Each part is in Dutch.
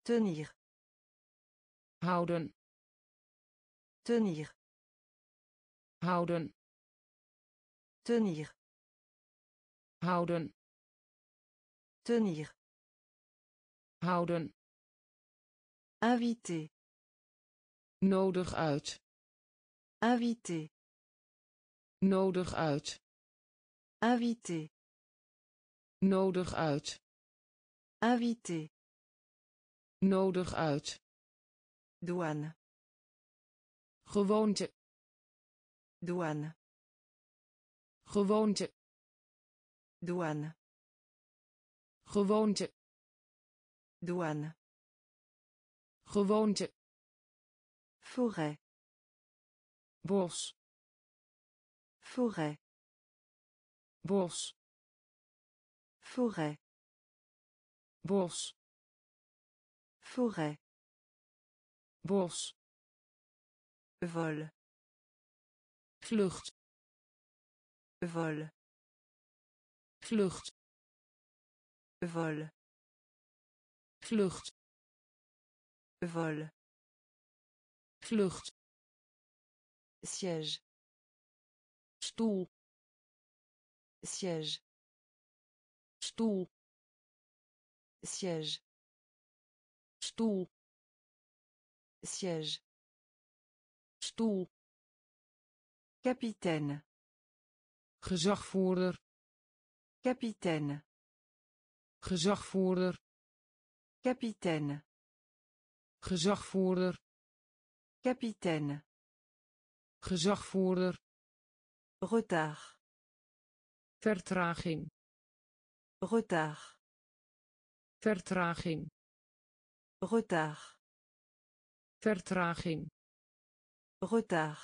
Tenir. Houden. Tenir. Houden. Tenir. Houden. Tenir. Houden. Inviter. Nodig uit. Inviter. Nodig uit. Inviter. Nodig uit. Inviter. Nodig uit. Douane. Gewoonte. Douane. Gewoonte. Douane. Gewoonte. Douane. Gewoonte. Forêt. Bos. Forêt. Bos. Forêt. Bos. Forêt. Bos. Vol. Vlucht. Vol. Vlucht. Vol. Vlucht. Vol. Vlucht. Siège. Stoel. Siège. Stoel. Siège. Stoel. Siège. Stoel. Capitaine. Gezagvoerder. Capitaine. Gezagvoerder. Capitaine. Gezagvoerder. Capitaine. Gezagvoerder. Retard. Vertraging. Retard. Vertraging. Retard. Vertraging. Retard.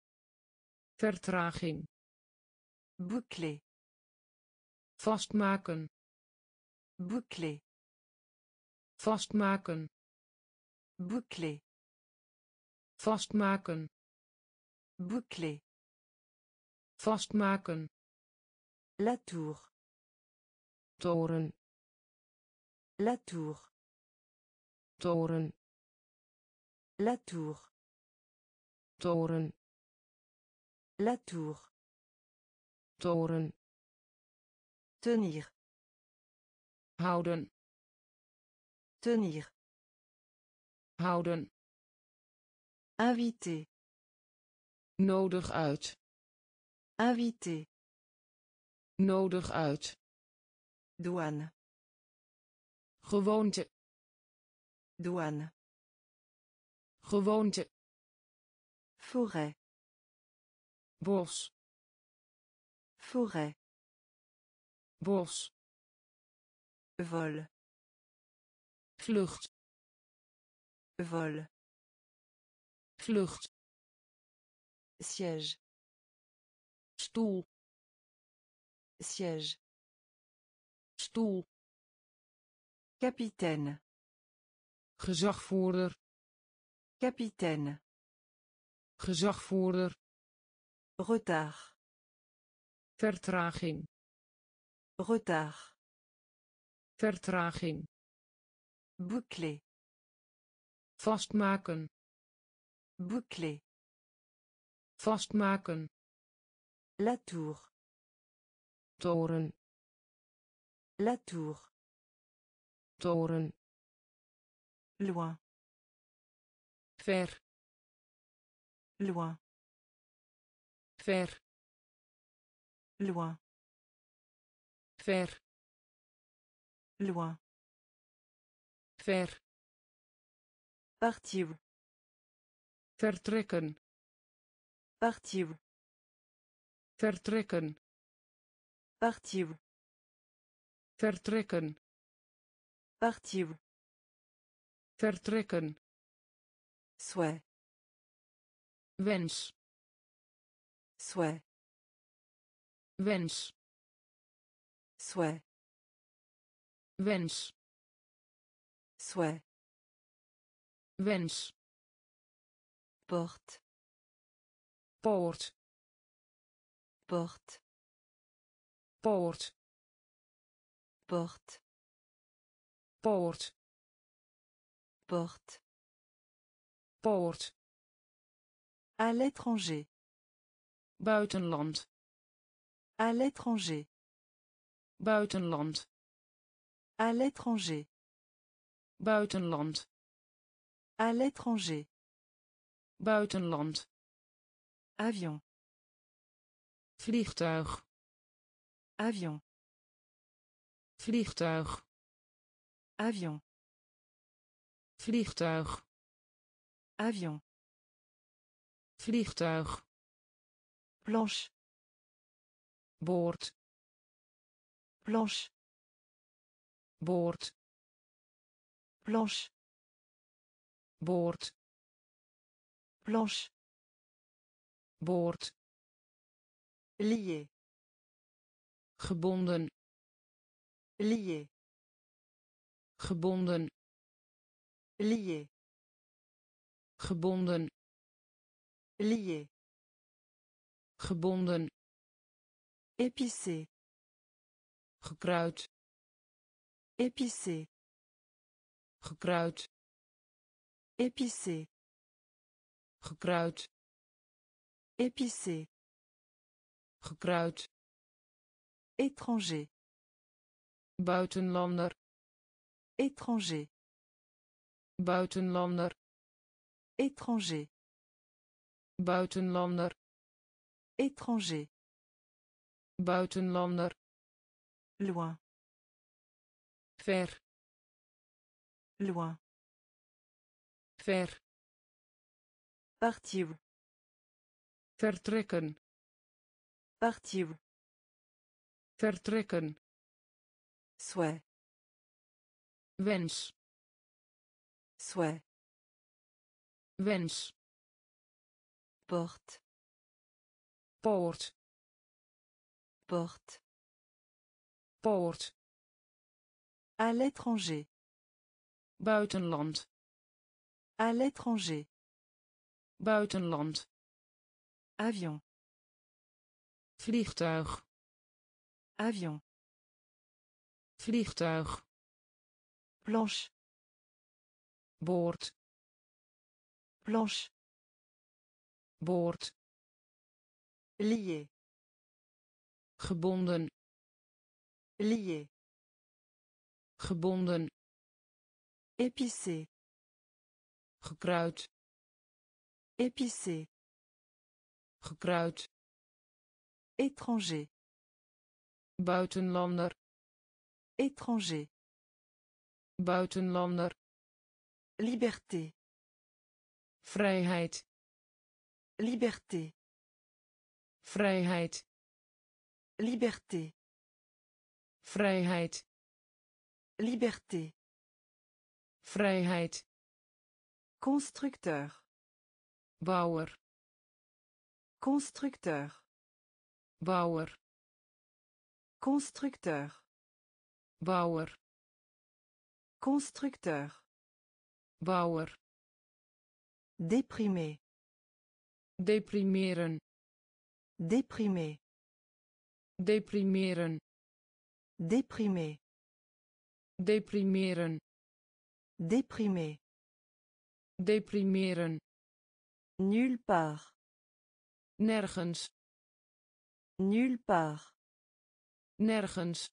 Vertraging. Boucler. Vastmaken. Boucler. Vastmaken. Boucler. Vastmaken. Boucler. Vastmaken. La tour. Toren. La tour. Toren. La tour. Toren. La tour. Toren. Tenir. Houden. Tenir. Houden. Inviter. Nodig uit. Inviter. Nodig uit. Douane. Gewoonte. Douane. Gewoonte. Forêt. Bos. Forêt. Bos. Vol. Vlucht. Vol. Vlucht. Siège. Stoel. Siège. Stoel. Capitaine. Gezagvoerder. Capitaine. Gezagvoerder. Retard. Vertraging. Retard. Vertraging. Boucler. Vastmaken. Boucler. Vastmaken. La tour. Toren. La tour. Toren. Loin. Ver. Loin. Ver. Loin. Ver. Loin. Ver. Partir. Vertrekken. Partir. Vertrekken. Partir. Vertrekken. Partir. Vertrekken. Souhait. Wens. Souhait. Wens. Souhait. Wens. Souhait. Wens. Porte. Poort. Porte. Poort. Porte. Poort. Porte. Poort. À l'étranger. Buitenland. À l'étranger. Buitenland. À l'étranger. Buitenland. À l'étranger. Buitenland. Avion. Vliegtuig. Avion. Vliegtuig. Avion. Vliegtuig. Avion. Vliegtuig. Planche. Boord. Planche. Boord. Planche. Boord. Planche. Boord. Lié. Gebonden. Lié. Gebonden. Lié. Gebonden. Lié. Gebonden. Épicé. Gekruid. Épicé. Gekruid. Épicé. Gekruid. Épicé. Gekruid. Étranger. Buitenlander. Étranger. Buitenlander. Étranger. Buitenlander. Étranger. Buitenlander. Loin. Ver. Loin. Ver. Partir. Vertrekken. Partir. Vertrekken. Souhait. Wens. Souhait. Wens. Porte. Poort. Porte. Poort. À l'étranger. Buitenland. À l'étranger. Buitenland. Avion. Vliegtuig. Avion. Vliegtuig. Planche. Boord. Planche. Boord. Lié. Gebonden. Lié. Gebonden. Épicé. Gekruid. Épicé. Gekruid. Étranger. Buitenlander. Étranger. Buitenlander. Liberté. Vrijheid. Liberté. Vrijheid. Liberté. Vrijheid. Liberté. Vrijheid. Constructeur. Bouwer. Constructeur. Bouwer. Constructeur. Bouwer. Constructeur. Bouwer. Déprimé. Deprimeren. Déprimé. Deprimeren. Déprimé. Deprimeren. Déprimé. Deprimeren. Nulle part. Nergens. Nulle part. Nergens.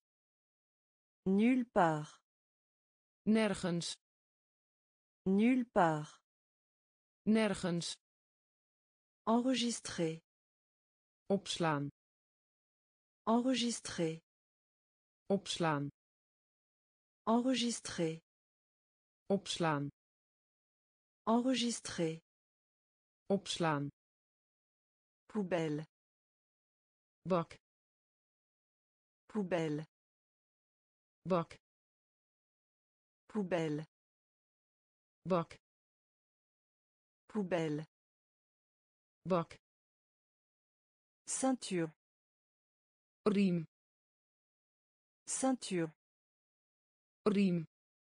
Nulle part. Nergens. Nulle part. Nergens. Enregistrer. Opslaan. Enregistrer. Opslaan. Enregistrer. Opslaan. Enregistrer. Opslaan. Poubelle. Bak. Poubelle. Bak. Poubelle. Bak. Poubelle. Bak. Ceinture. Riem. Ceinture. Riem.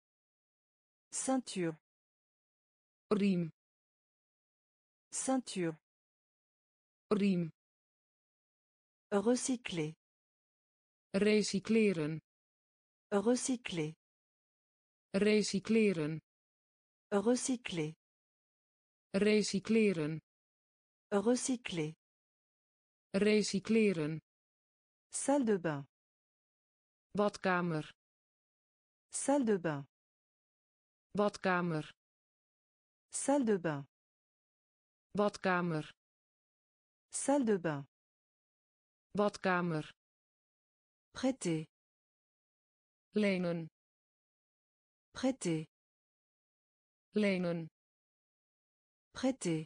Ceinture. Riem. Ceinture. Riem. Recycler. Recycleren. Recycler. Recycleren. Recycler. Recycleren. Recycler. Recycleren. Salle de bain. Badkamer. Salle de bain. Badkamer. Salle de bain. Badkamer. Salle de bain. Badkamer. Prêter. Lenen. Prêter. Lenen. Prêter.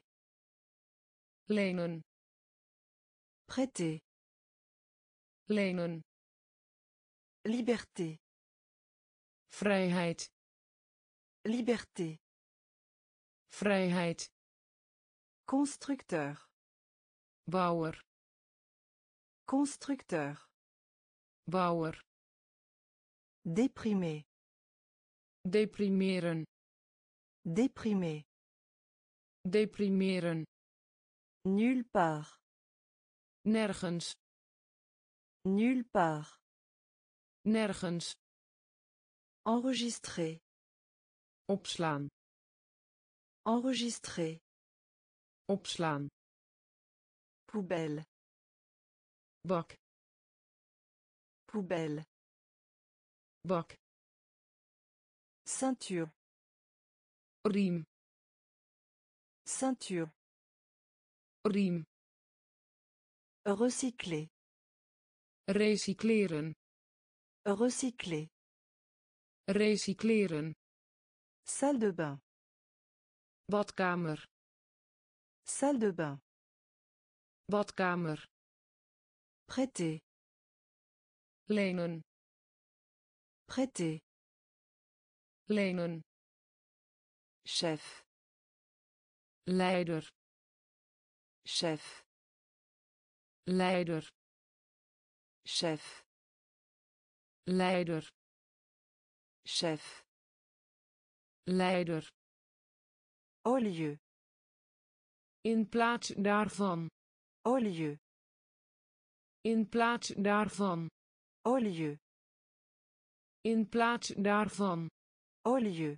Lenen. Prêter. Lenen. Liberté. Vrijheid. Liberté. Vrijheid. Constructeur. Bouwer. Constructeur. Bouwer. Déprimé. Deprimeren. Déprimé. Deprimeren. Nulle part. Nergens. Nulle part. Nergens. Enregistrer. Opslaan. Enregistrer. Opslaan. Poubelle. Bak. Poubelle. Bak. Ceinture. Riem. Ceinture. Riem. Recycler. Recycleren. Recycler. Recycleren. Salle de bain. Badkamer. Salle de bain. Badkamer. Prêter. Lenen. Prêter. Lenen. Chef. Leider. Chef. Leider. Chef. Leider. Chef. Leider. Au lieu. In plaats daarvan. Au lieu. In plaats daarvan. Au lieu. In plaats daarvan. Au lieu.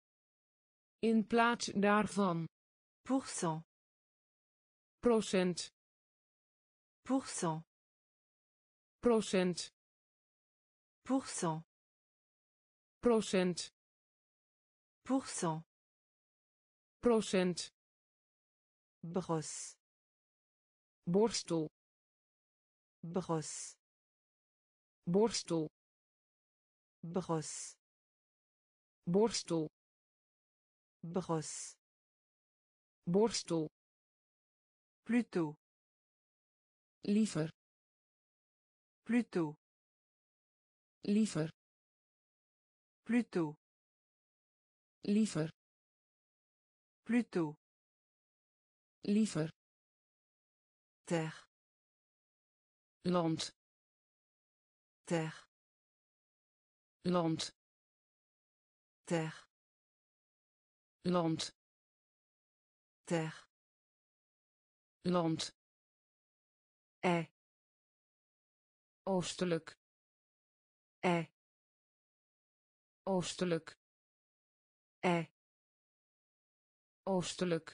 In plaats daarvan. Pourcent. Procent. Pourcent. Procent. Pourcent. Procent. Pourcent. Procent. Brosse. Borstel. Brosse. Borstel. Brosse. Borstel. Brosse. Borstel. Plutôt. Liever. Plutôt. Liever. Plutôt. Liever. Plutôt. Liever. Terre. Land. Terre. Land. Terre. Land. Terre. Land. Oostelijk. Oostelijk. Oostelijk.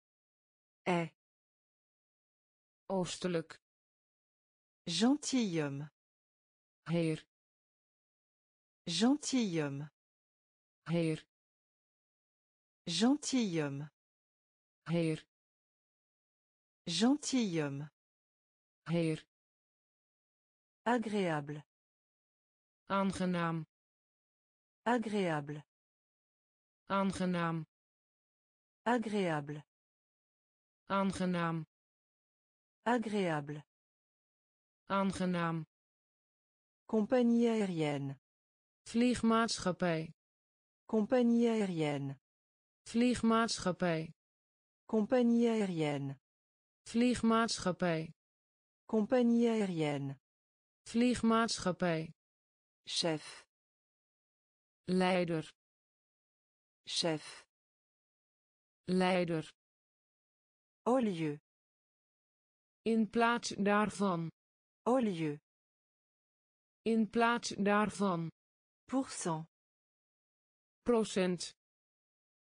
Oostelijk. Gentilhomme. Heer. Gentilhomme. Heer. Gentilhomme. Heer. Gentilhomme. Heer. Agréable. Aangenaam. Agréable. Aangenaam. Agréable. Aangenaam. Agréable. Aangenaam. Compagnie aérienne. Vliegmaatschappij. Compagnie aérienne. Vliegmaatschappij. Compagnie aérienne. Vliegmaatschappij. Compagnie aérienne. Vliegmaatschappij. Chef. Leider. Chef. Leider. Au lieu. In plaats daarvan. Au lieu. In plaats daarvan. Pourcent. Procent.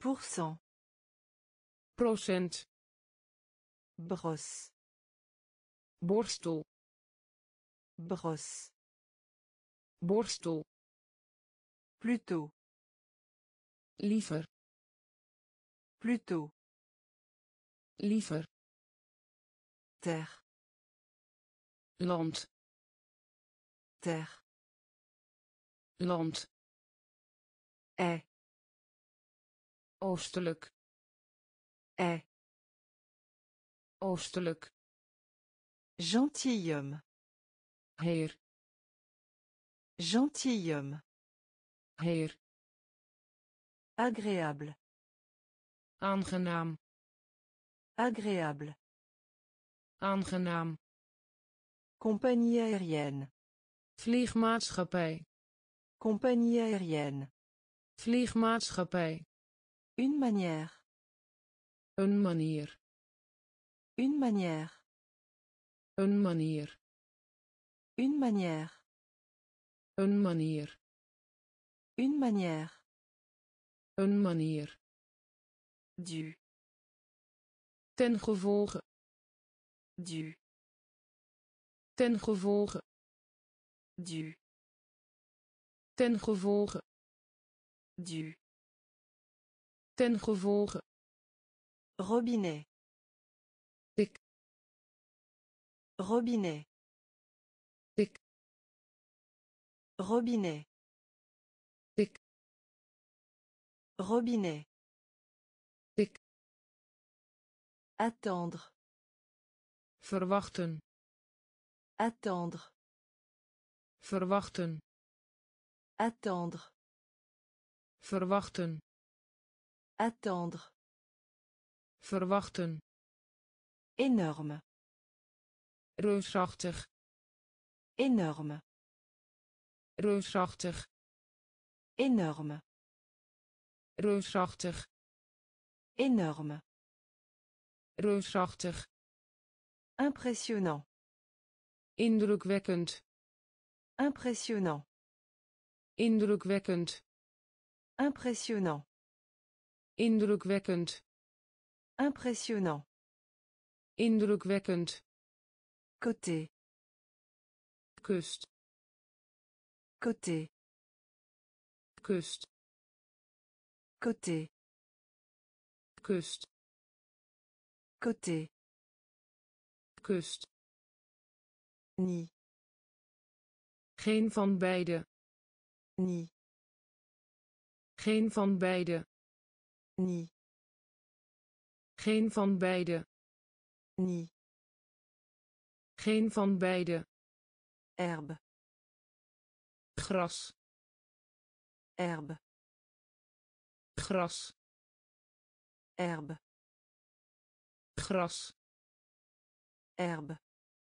pourcent, procent, brosse, borstel, brosse, borstel, plutôt, liever, plutôt, liever, terre, land, terre, land, est, oostelijk, est, oostelijk, gentilhomme, heer, gentilhomme, heer, agréable, aangenaam, agréable, aangenaam, compagnie aérienne, vliegmaatschappij, compagnie aérienne, vliegmaatschappij, une manière, een manier, une manière, een manier, une manière, een manier, une manière, een manier, du, ten gevolge, du, ten gevolge, du, ten gevolge, du, ten gevolge, robinet, dik, robinet, dik, robinet, dik, robinet, dik, attendre, verwachten, attendre, verwachten, attendre, verwachten, attendre, verwachten, énorme, reusachtig, énorme, reusachtig, énorme, reusachtig, énorme, reusachtig, impressionnant, indrukwekkend, impressionnant, indrukwekkend, impressionnant, indrukwekkend, impressionnant, indrukwekkend, côté, kust, côté, kust, côté, kust, côté, kust, ni, geen van beide, ni, geen van beide, ni, geen van beide, ni, geen van beide, herbe, gras, herbe, gras, herbe, gras, herbe,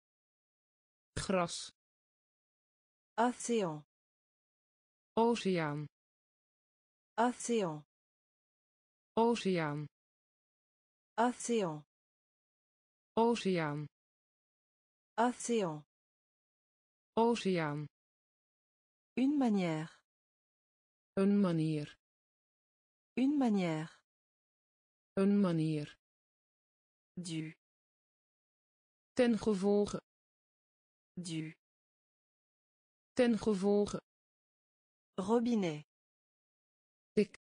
gras, océan, oceaan, océan, oceaan, océan, oceaan, océan, oceaan, une manière, een manier, une manière, een manier, du, ten gevolge, du, ten gevolge, robinet, dik,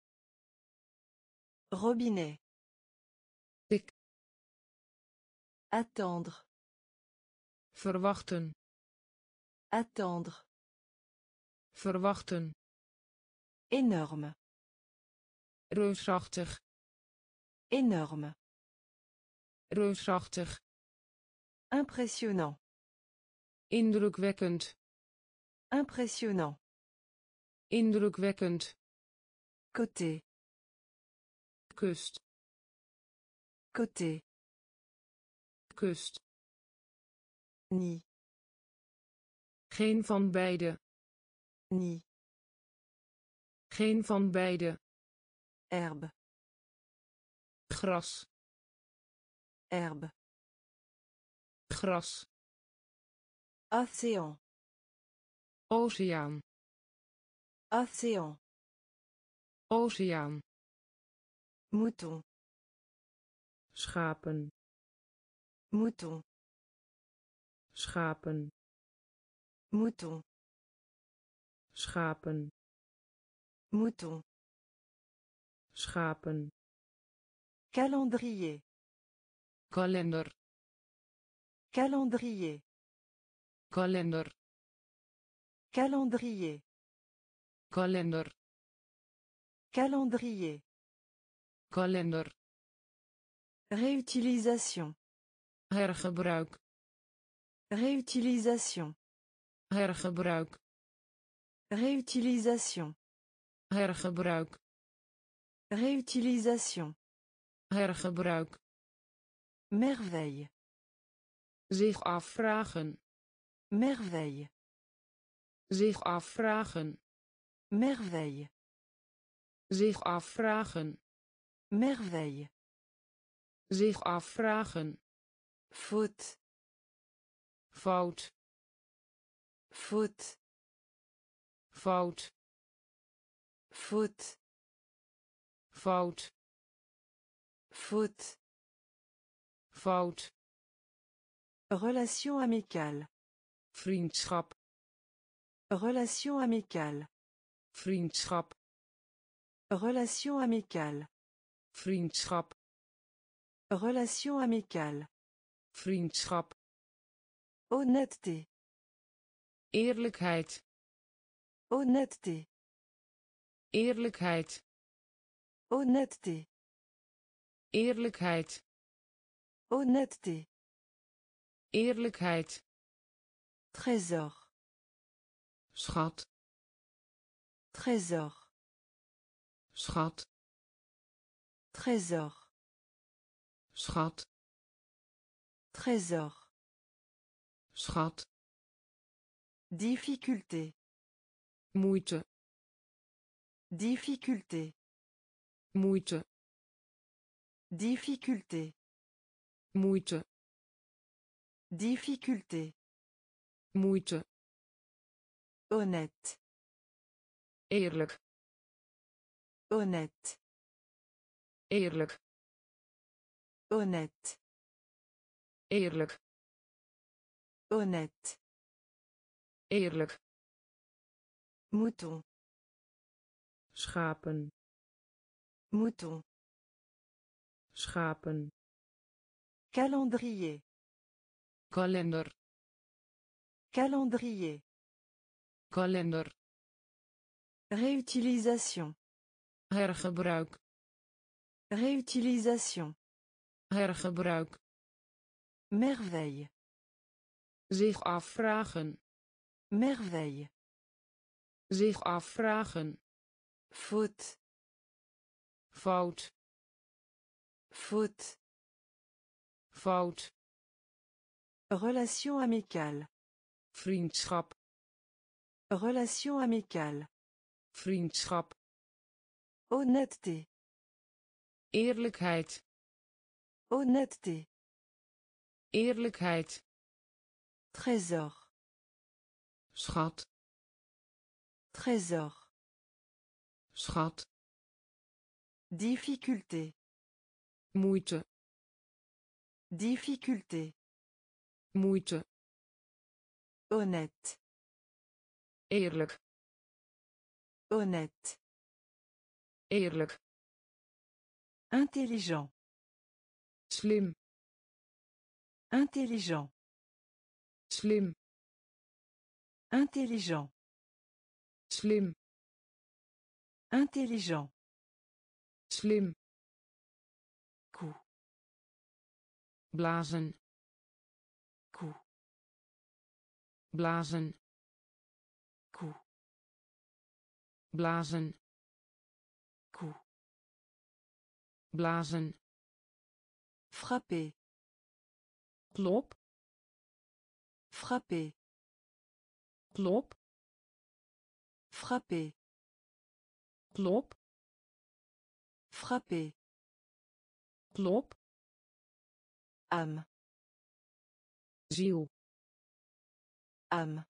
robinet, dik, attendre, verwachten, attendre, verwachten, énorme, reusachtig, énorme, reusachtig, impressionnant, indrukwekkend, impressionnant, indrukwekkend, côté, kust, côté, kust, ni, geen van beide, ni, geen van beide, herbe, gras, herbe, gras, océan, oceaan, océan, oceaan, Mouton. Schapen. Mouton. Schapen. Mouton. Schapen. Mouton. Schapen. Calendrier. Kalender. Calendrier. Kalender. Calendrier. Kalender. Calendrier. Kalender. Réutilisation. Hergebruik. Réutilisation. Hergebruik. Réutilisation. Hergebruik. Réutilisation. Hergebruik. Merveille. Zich afvragen. Merveille. Zich afvragen. Merveille. Zich afvragen. Merveille. Zich afvragen. Faute. Fout. Faute. Fout. Faute. Fout. Faute. Fout. Relation amicale. Vriendschap. Relation amicale. Vriendschap. Relation amicale. Vriendschap. Relation amicale. Vriendschap. Honnêteté. Eerlijkheid. Honnêteté. Eerlijkheid. Honnêteté. Eerlijkheid. Honnêteté. Eerlijkheid. Trésor. Schat. Trésor. Schat. Trésor. Schat. Trésor. Schat. Difficulté. Moeite. Difficulté. Moeite. Difficulté. Moeite. Difficulté. Moeite. Honnête. Eerlijk. Honnête. Eerlijk. Honnête. Eerlijk. Honnête. Eerlijk. Mouton. Schapen. Mouton. Schapen. Calendrier. Kalender. Calendrier. Kalender. Réutilisation. Hergebruik. Réutilisation. Hergebruik. Merveille. Zich afvragen. Merveille. Zich afvragen. Faute. Fout. Faute. Fout. Relation amicale. Vriendschap. Relation amicale. Vriendschap. Honnêteté. Eerlijkheid. Honnêteté. Eerlijkheid. Trésor. Schat. Trésor. Schat. Difficulté. Moeite. Difficulté. Moeite. Honnête. Eerlijk. Honnête. Eerlijk. Intelligent. Slim. Intelligent. Slim. Intelligent. Slim. Intelligent. Slim. Coup. Blazen. Coup. Blazen. Coup. Blazen. Coup. Blazen. Frapper. Klop. Frapper. Klop. Frapper. Klop. Frapper. Klop. Âme. Ziel. Âme.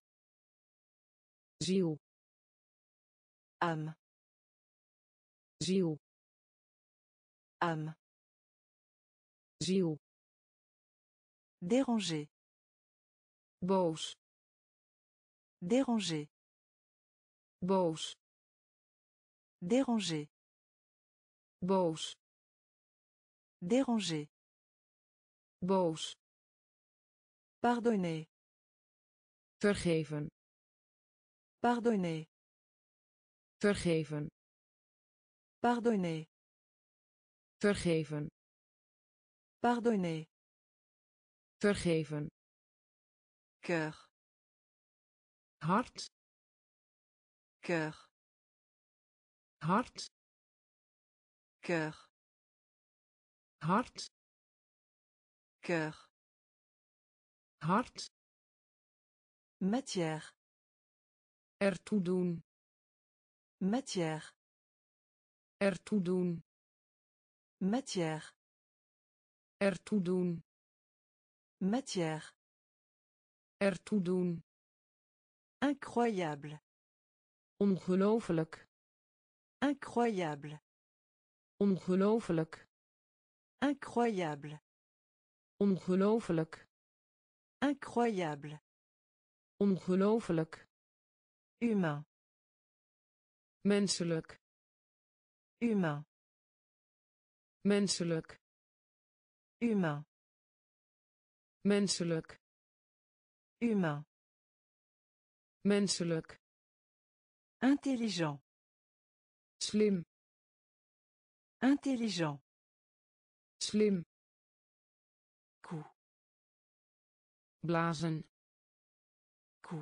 Ziel. Âme. Ziel. âme, ziel, déranger, boos, déranger, boos, déranger, boos, déranger, boos, pardonner, vergeven, pardonner, vergeven, pardonner, vergeven, pardonner, vergeven, cœur, hart, cœur, hart, cœur, hart, cœur, hart, matière, ertoe doen, matière, ertoe doen, matière, ertoe doen, matière, ertoe doen, incroyable, ongelooflijk, incroyable, ongelooflijk, incroyable, ongelooflijk, incroyable, ongelooflijk, humain, menselijk, humain, menselijk, humain, menselijk, humain, menselijk, intelligent, slim, intelligent, slim, coup, blazen, coup,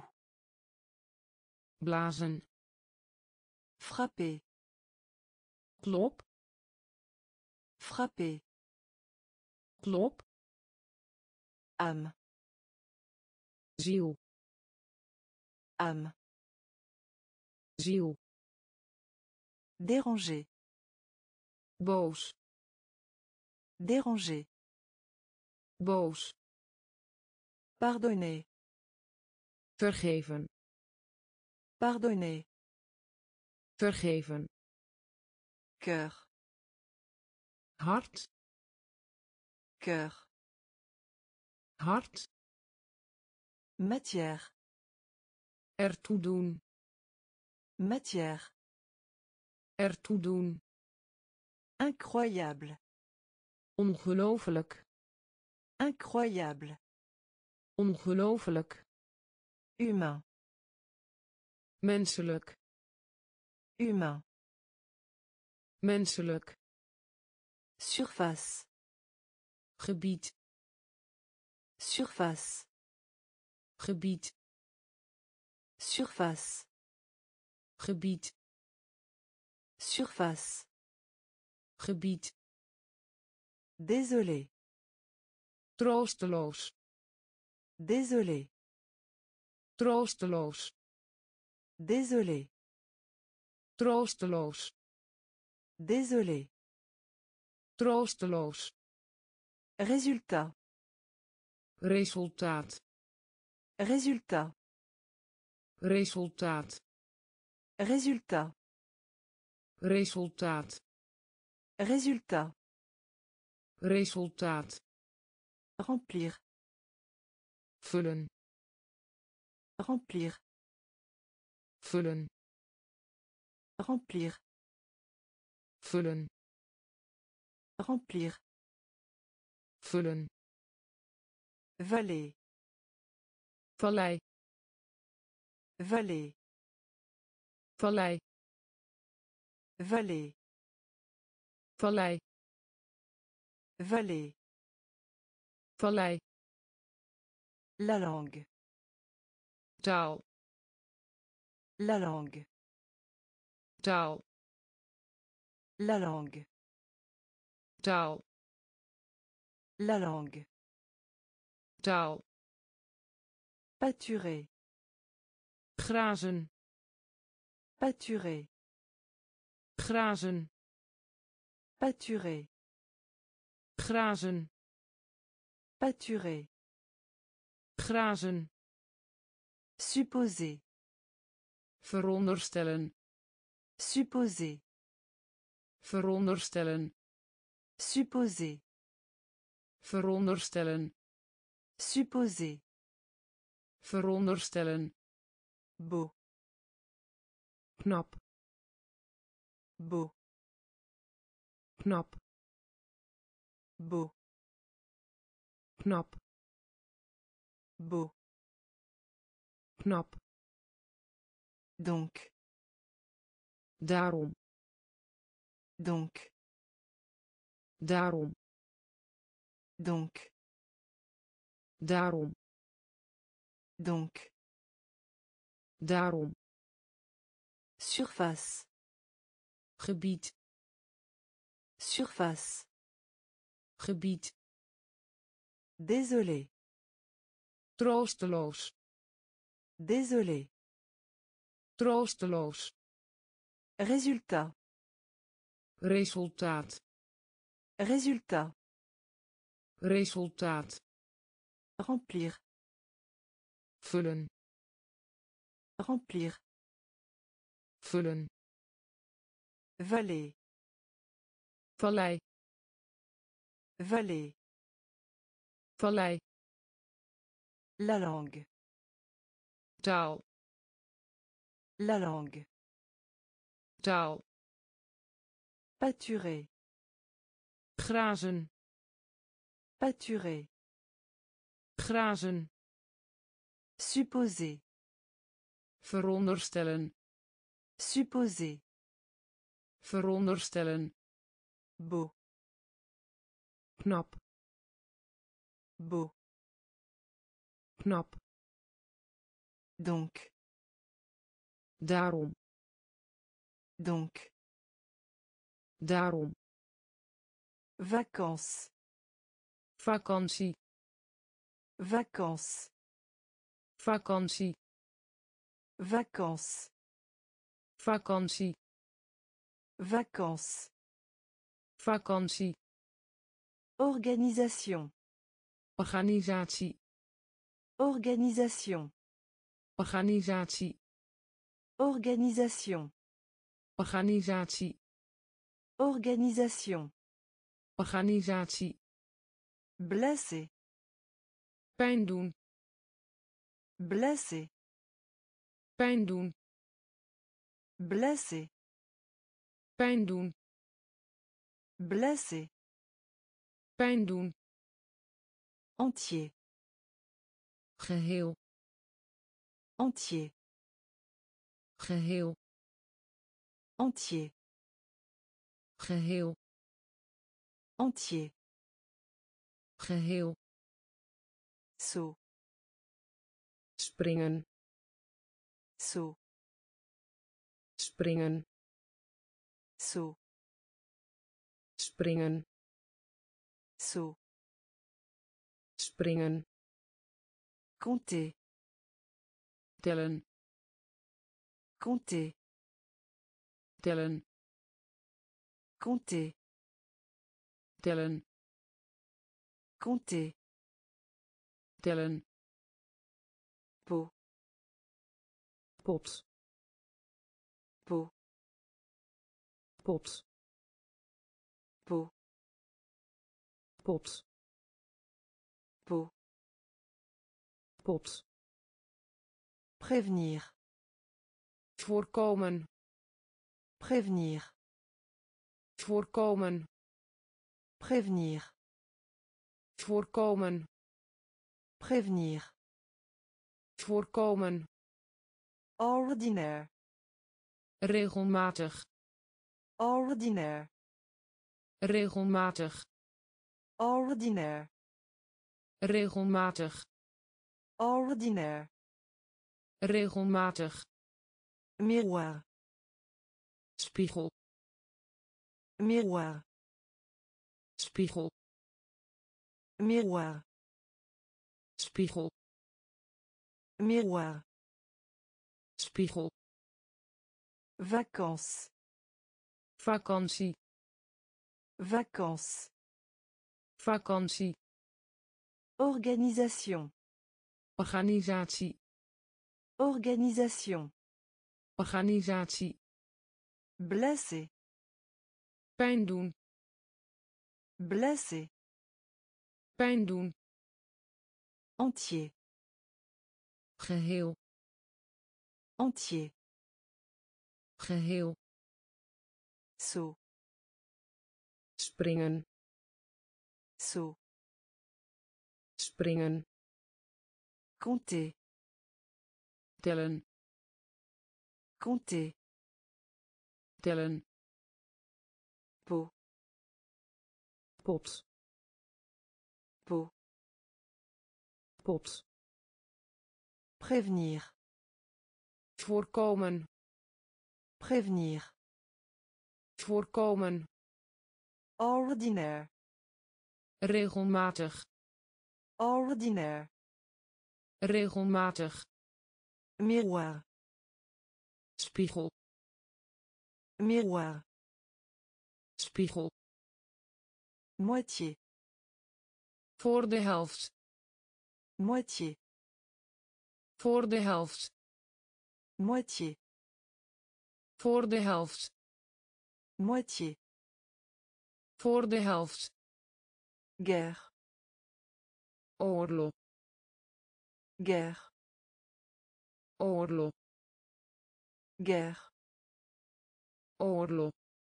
blazen, frapper, klop, frapper, klop, âme, ziel, âme, ziel, déranger, boos, déranger, boos, pardonner, vergeven, pardonner, vergeven, cœur, hart, cœur, hart, matière, ertoe doen, matière, ertoe doen, incroyable, ongelooflijk, incroyable, ongelooflijk, humain, menselijk, humain, menselijk, surface, gebied, surface, gebied, surface, gebied, surface, gebied, désolé, troosteloos, désolé, troosteloos, désolé, troosteloos, désolé, troosteloos, résultat, resultaat, résultat, resultaat, résultat, resultaat, résultat, resultaat, remplir, vullen, remplir, vullen, remplir, vullen, remplir, vullen, vallée, vallei, vallée, vallei, vallée, vallei, vallée, vallei, la langue, taal, la langue, taal, la langue, taal, la langue, taal, pâturer, grazen, pâturer, grazen, pâturer, grazen, pâturer, grazen, supposer, veronderstellen, supposer, veronderstellen, Supposer. Veronderstellen. Supposer. Veronderstellen. Beau. Knap. Beau. Knap. Beau. Knap. Beau. Knap. Donc. Daarom. Donc. Daarom. Donc. Daarom. Donc. Daarom. Surface. Gebied. Surface. Gebied. Désolé. Troosteloos. Désolé. Troosteloos. Résultat. Resultaat. Résultat. Resultaat. Remplir. Vullen. Remplir. Vullen. Vallée. Vallei. Vallée. Vallei. La langue. Taal. La langue. Taal. Pâturer. Grazen. Pâturer. Grazen. Supposer. Veronderstellen. Supposer. Veronderstellen. Beau. Knap. Beau. Knap. Donc. Daarom. Donc. Daarom. Vacances. Vakantie. Vacances. Vakantie. Vacances. Vakantie. Vacances. Vakantie. Organisation. Organisatie. Organisation. Organisatie. Organisation. Organisatie. Organisation. Organisatie. Blessé. Pijn doen. Blessé. Pijn doen. Blessé. Pijn doen. Blessé. Pijn doen. Entier. Geheel. Entier. Geheel. Entier. Geheel. Entier. Geheel. Saut. Springen. Saut. Springen. Saut. Springen. Saut. Springen. Compter. Tellen. Compter. Tellen. Compter. Tellen. Compter. Tellen. Pot. Pot. Pot. Pot. Pot. Pot. Pot. Pot. Prévenir. Voorkomen. Prévenir. Voorkomen. Prévenir. Voorkomen. Prévenir. Voorkomen. Ordinaire. Regelmatig. Ordinaire. Regelmatig. Ordinaire. Regelmatig. Ordinaire. Regelmatig. Miroir. Spiegel. Miroir. Spiegel. Miroir. Spiegel. Miroir. Spiegel. Vacances. Vakantie. Vacances. Vakantie. Organisation. Organisatie. Organisation. Organisatie. Blessé. Pijn doen. Blessé. Pijn doen. Entier. Geheel. Entier. Geheel. Saut. Springen. Saut. Springen. Compter. Tellen. Compter. Tellen. Pot. Pot. Pot. Pot. Prévenir. Voorkomen. Prévenir. Voorkomen. Ordinaire. Regelmatig. Ordinaire. Regelmatig. Miroir. Spiegel. Miroir. Spiegel. Moitié. Voor de helft. Moitié. Voor de helft. Moitié. Voor de helft. Moitié. Voor de helft. Guerre. Oorlog. Guerre. Oorlog. Guerre. Oorlog.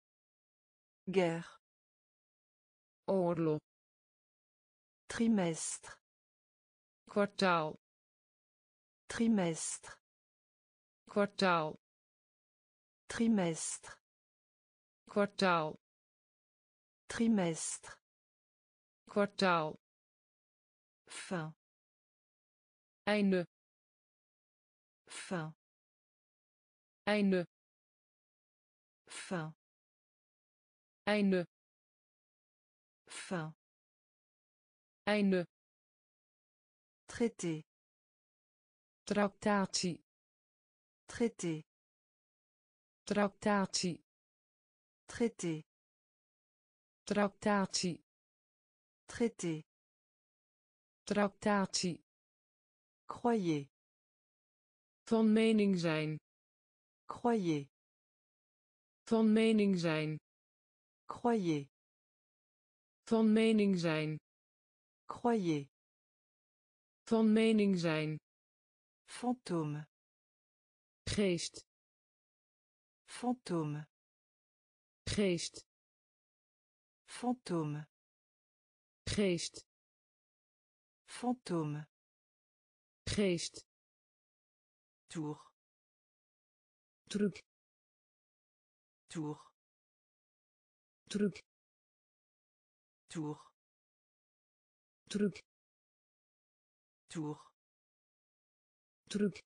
Guerre. Oorlog. Trimestre. Kwartaal. Trimestre. Kwartaal. Trimestre. Kwartaal. Trimestre. Kwartaal. Fin. Einde. Fin. Einde. Fin. Einde. Fin. Einde. Traité. Tractatie. Traité. Tractatie. Traité. Tractatie. Traité. Tractatie. Croyez. Van mening zijn. Croyez. Van mening zijn. Croyez. Van mening zijn. Croyez. Van mening zijn. Fantôme. Geest. Fantôme. Geest. Fantôme. Geest. Fantôme. Geest. Tour. Truc. Tour. Truc. Tour. Truc. Tour. Truc.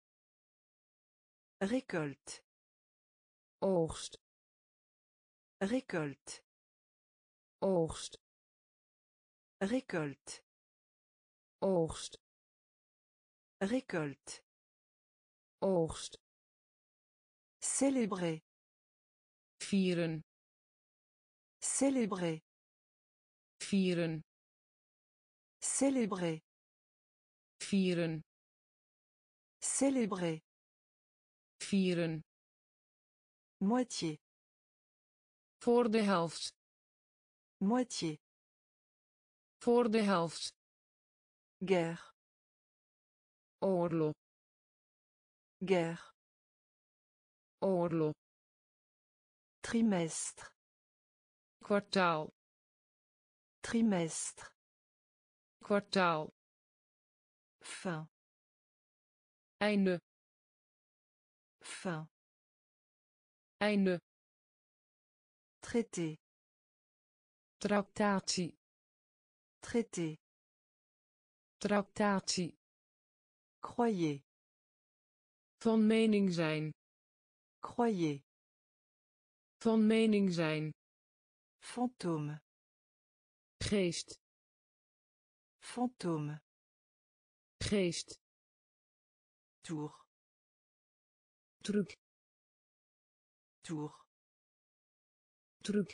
Récolte. Oogst. Récolte. Oogst. Récolte. Oogst. Récolte. Oogst. Célébrer. Vieren. Célébrer. Vieren. Célébrer. Vieren. Célébrer. Vieren. Moitié. Voor de helft. Moitié. Voor de helft. Guerre. Oorlog. Guerre. Oorlog. Trimestre. Kwartaal. Trimestre. Kwartaal. Fin. Einde. Fin. Einde. Traité. Tractatie. Traité. Tractatie. Croyez. Van mening zijn. Croyez. Van mening zijn. Fantôme. Geest. Fantôme. Geest. Tour. Truc. Tour. Truc.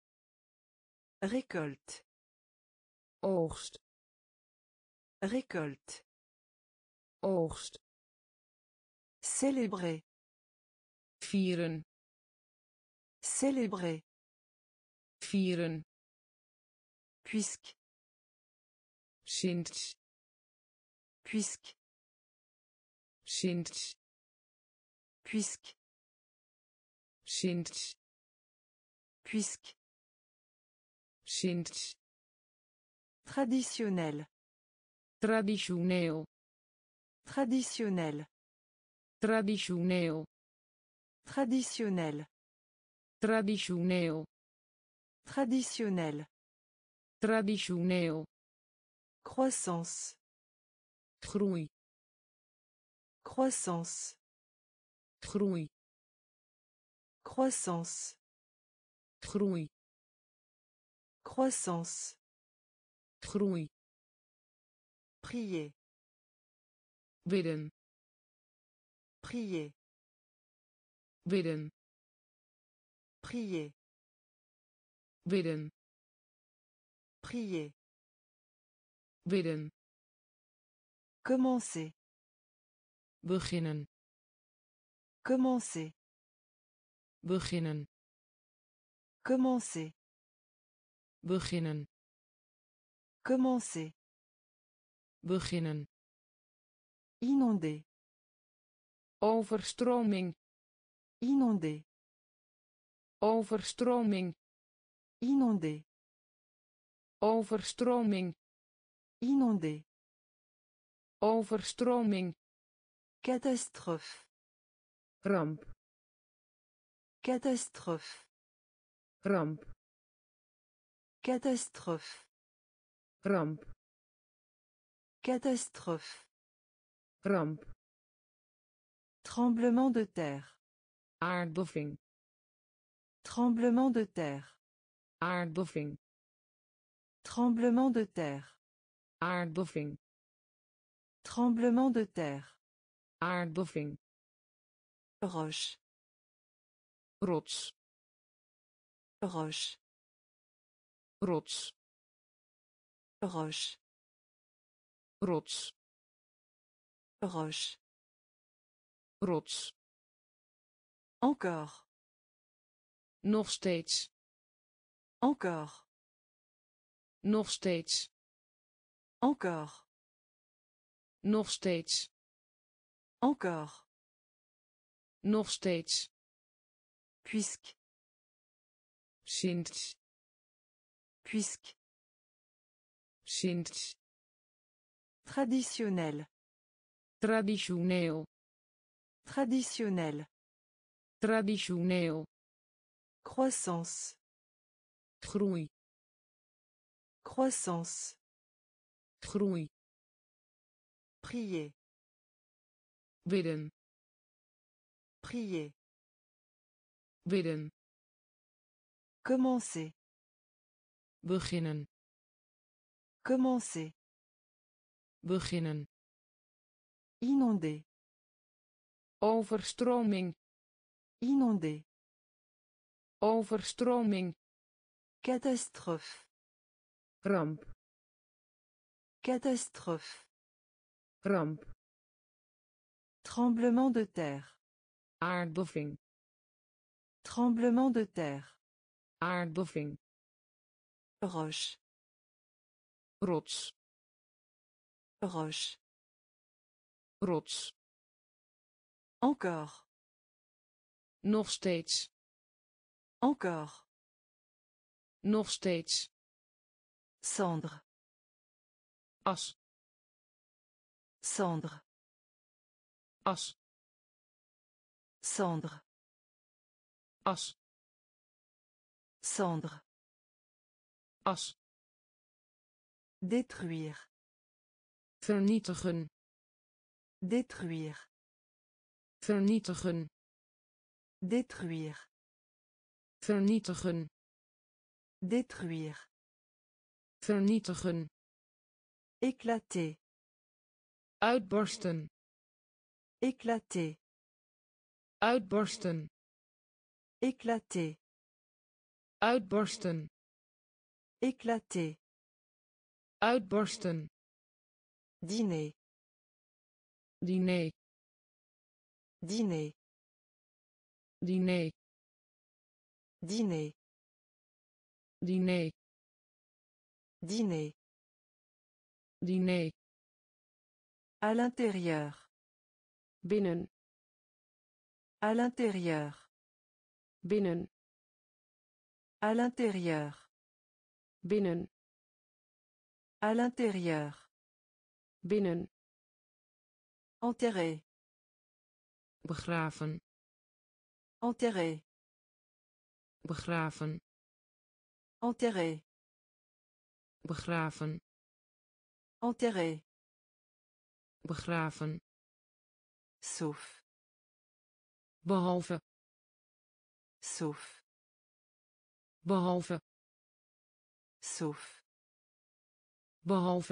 Récolte. Oogst. Récolte. Oogst. Célébrer. Vieren. Célébrer. Vieren. Puisque. Sinds. Puisque. Sinds. Puisque. Sinds. Puisque. Sinds. Traditionnel. Traditioneel. Traditionnel. Traditioneel. Traditionnel. Traditioneel. Traditionnel. Traditioneel. Croissance. Groei. Croissance. Groei. Croissance. Groei. Croissance. Groei. Prier. Bidden. Prier. Bidden. Prier. Bidden. Prier. Bidden. Commencer. Beginnen. Commencer. Beginnen. Commencer. Beginnen. Commencer. Beginnen. Inonder. Overstroming. Inonder. Overstroming. Inonder. Overstroming. Inonder. Overstroming. Catastrophe. Ramp. Catastrophe. Ramp. Catastrophe. Ramp. Catastrophe. Ramp. Tremblement de terre. Aardbeving. Tremblement de terre. Aardbeving. Tremblement de terre. Aardbeving. Tremblement de terre. Aardbeving. Roche. Rots. Roche. Rots. Roche. Rots. Roche. Rots. Encore. Nog steeds. Encore. Nog steeds. Encore. Nog steeds. Encore. Nog steeds. Puisque. Sinds. Puisque. Sinds. Traditionnel. Traditioneel. Traditionnel. Traditioneel. Croissance. Groei. Croissance. Groei. Prier. Bidden. Prier. Bidden. Commencer. Beginnen. Commencer. Beginnen. Inonder. Overstroming. Inonder. Overstroming. Catastrophe. Ramp. Catastrophe. Ramp. Tremblement de terre. Aardbeving. Tremblement de terre. Aardbeving. Roche. Rots. Roche. Rots. Encore. Nog steeds. Encore. Nog steeds. Cendre. As. Cendre. As. Cendre. As. Cendre. As. Détruire. Vernietigen. Détruire. Vernietigen. Détruire. Vernietigen. Détruire. Vernietigen. Éclater. Uitbarsten. Éclater. Uitbarsten. Éclater. Uitbarsten. Éclater. Uitbarsten. Dîner. Diner. Dîner. Diner. Dîner. Diner. Dîner. Diner. À l'intérieur. Binnen. À l'intérieur. Binnen. À l'intérieur. Binnen. À l'intérieur. Binnen. Enterrer. Begraven. Enterrer. Begraven. Enterrer. Begraven. Enterrer. Begraven. Sauf. Behalve. Sauf. Behalve. Sauf. Behalve.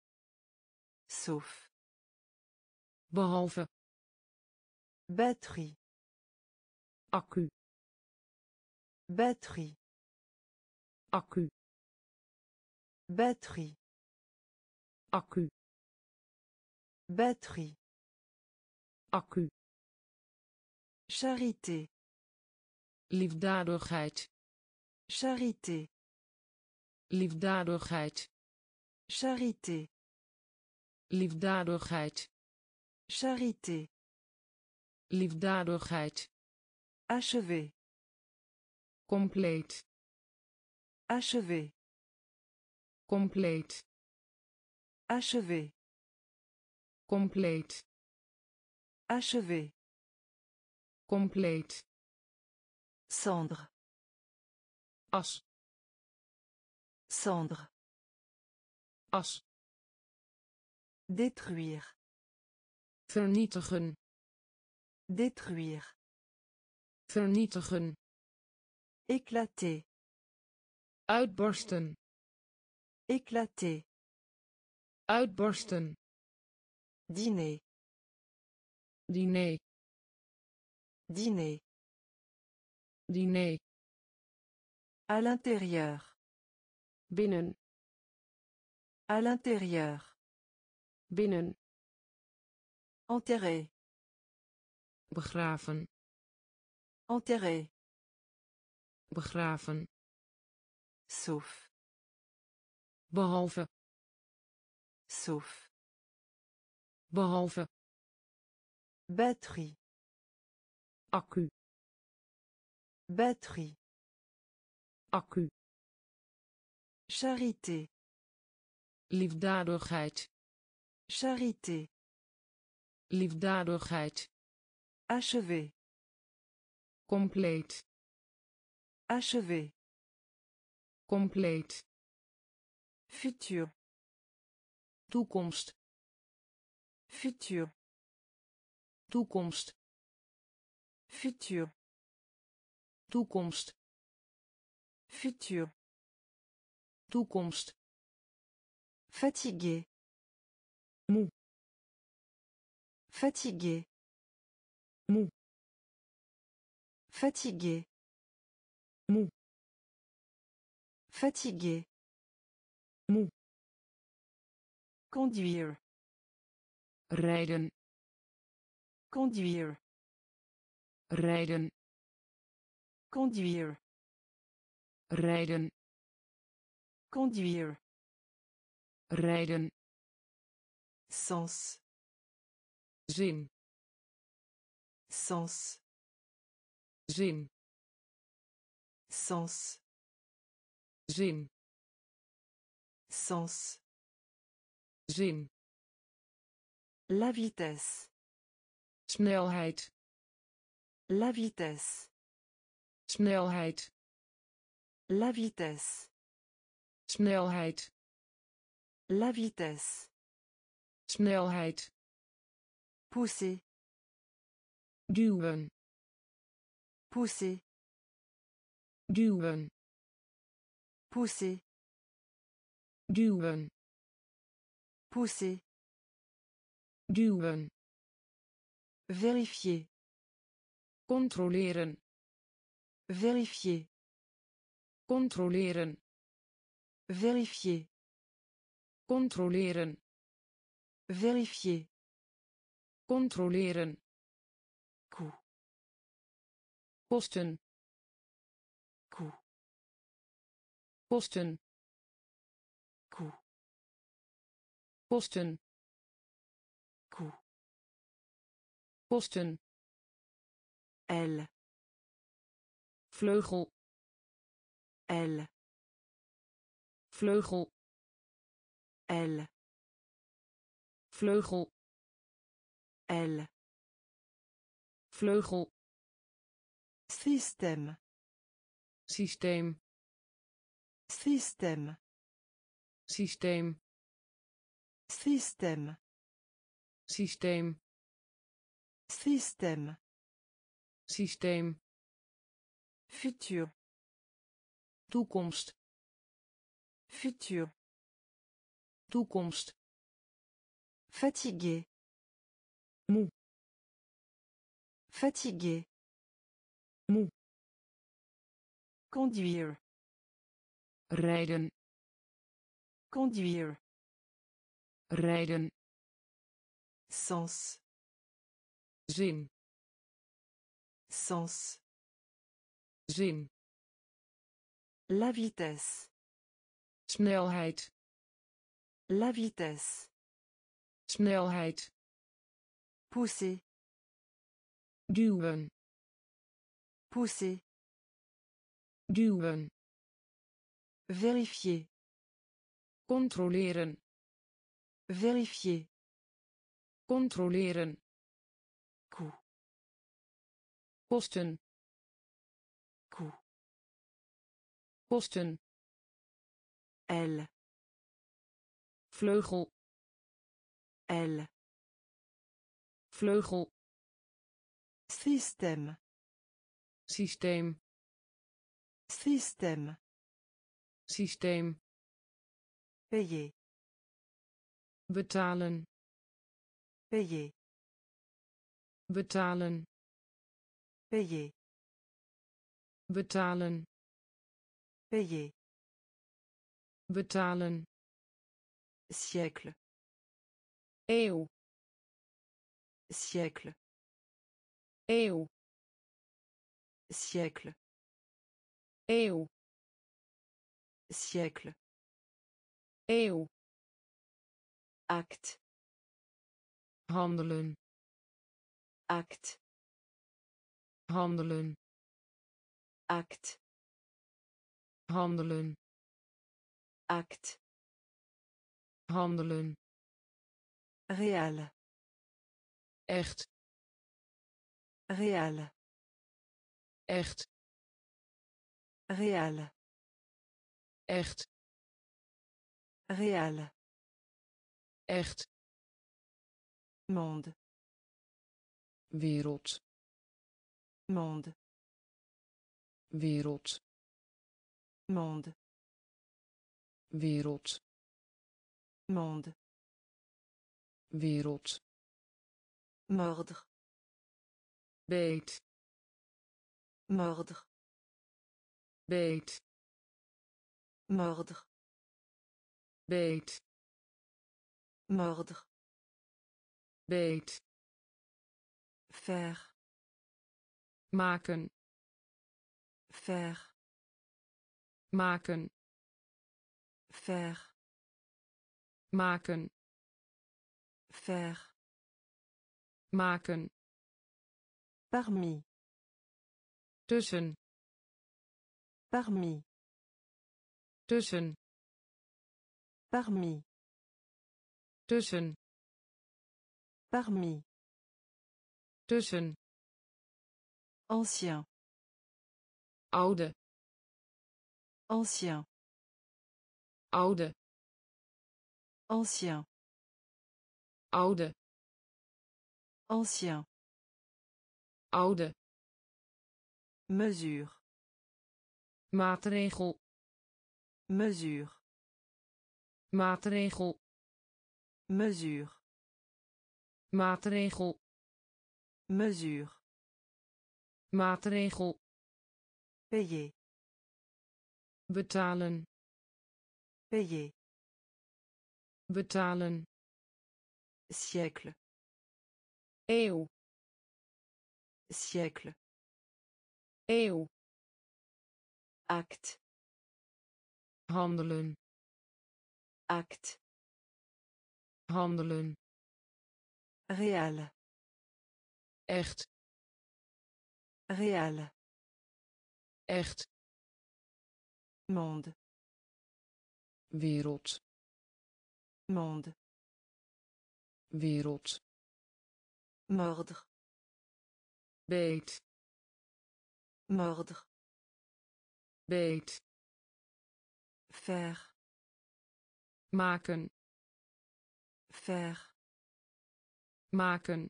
Sauf. Behalve. Batterie. Accu. Batterie. Accu. Batterie. Accu. Batterie. Accu. Charité. Liefdadigheid. Charité. Liefdadigheid. Charité. Liefdadigheid. Charité. Liefdadigheid. Achever. Compleet. Achever. Compleet. Achever. Compleet. Achever. Compleet. Cendre. As. Cendre. As. Détruire. Vernietigen. Détruire. Vernietigen. Éclater. Uitbarsten. Éclater. Uitbarsten. Dîner. Diner. Dîner. Diner. À l'intérieur. Binnen. À l'intérieur. Binnen. Enterrer. Begraven. Enterrer. Begraven. Sauf. Behalve. Sauf. Behalve. Batterie. Accu. Batterie. Accu. Charité. Liefdadigheid. Charité. Liefdadigheid. Achever. Compleet. Achever. Compleet. Futur. Toekomst. Futur. Toekomst. Futur. Toekomst. Futur. Toekomst. Fatigué. Moe. Fatigué. Moe. Fatigué. Moe. Fatigué. Moe. Conduire. Rijden. Conduire. Rijden. Conduire. Rijden. Conduire. Rijden. Sens. Zin. Sens. Zin. Sens. Zin. Sens. Zin. La vitesse. Snelheid. La vitesse. Snelheid. La vitesse. Snelheid. La vitesse. Snelheid. Pousser. Duwen. Pousser. Duwen. Pousser. Duwen. Pousser. Duwen. Vérifier. Controleren. Vérifier. Controleren. Vérifier. Controleren. Vérifier. Controleren. Coût. Kosten. Coût. Kosten. Posten. Cou. Posten. Aile. Vleugel. Aile. Vleugel. Aile. Vleugel. Aile. Vleugel. Système. Systeem. Système. Systeem. Système. Systeem. Système. Systeem. Futur. Toekomst. Futur. Toekomst. Fatigué. Moe. Fatigué. Moe. Conduire. Rijden. Conduire. Rijden. Sens. Zin. Sens. Zin. La vitesse. Snelheid. La vitesse. Snelheid. Pousser. Duwen. Pousser. Duwen. Vérifier. Controleren. Vérifier. Controleren. Cou. Posten. Cou. Posten. Aile. Vleugel. Aile. Vleugel. Système. Systeem. Système. Systeem. Payer. Betalen. Payer. Betalen. Payer. Betalen. Payer. Betalen. Siècle. Eeuw. Siècle. Eeuw. Siècle. Eeuw. Siècle. Eeuw. Acte. Handelen. Acte. Handelen. Acte. Handelen. Acte. Handelen. Réel. Echt. Réel. Echt. Réel. Echt. Réel. Echt. Monde. Wereld. Monde. Wereld. Monde. Wereld. Monde. Wereld. Mordre. Beet. Mordre. Beet. Mordre. Beet. Mordre. Beet. Faire. Maken. Faire. Maken. Faire. Maken. Faire. Maken. Parmi. Tussen. Parmi. Tussen. Parmi. Tussen. Parmi. Tussen. Ancien. Oude. Ancien. Oude. Ancien. Oude. Ancien. Oude. Mesure. Maatregel. Mesure. Maatregel. Mesure. Maatregel. Mesure. Maatregel. Payer. Betalen. Payer. Betalen. Siècle. Eeuw. Siècle. Eeuw. Acte. Handelen. Acte. handelen, Réal. echt, Réal. echt, Monde. wereld, Monde. wereld, Mordre. beet, Mordre. beet, Faire. maken, Faire. maken,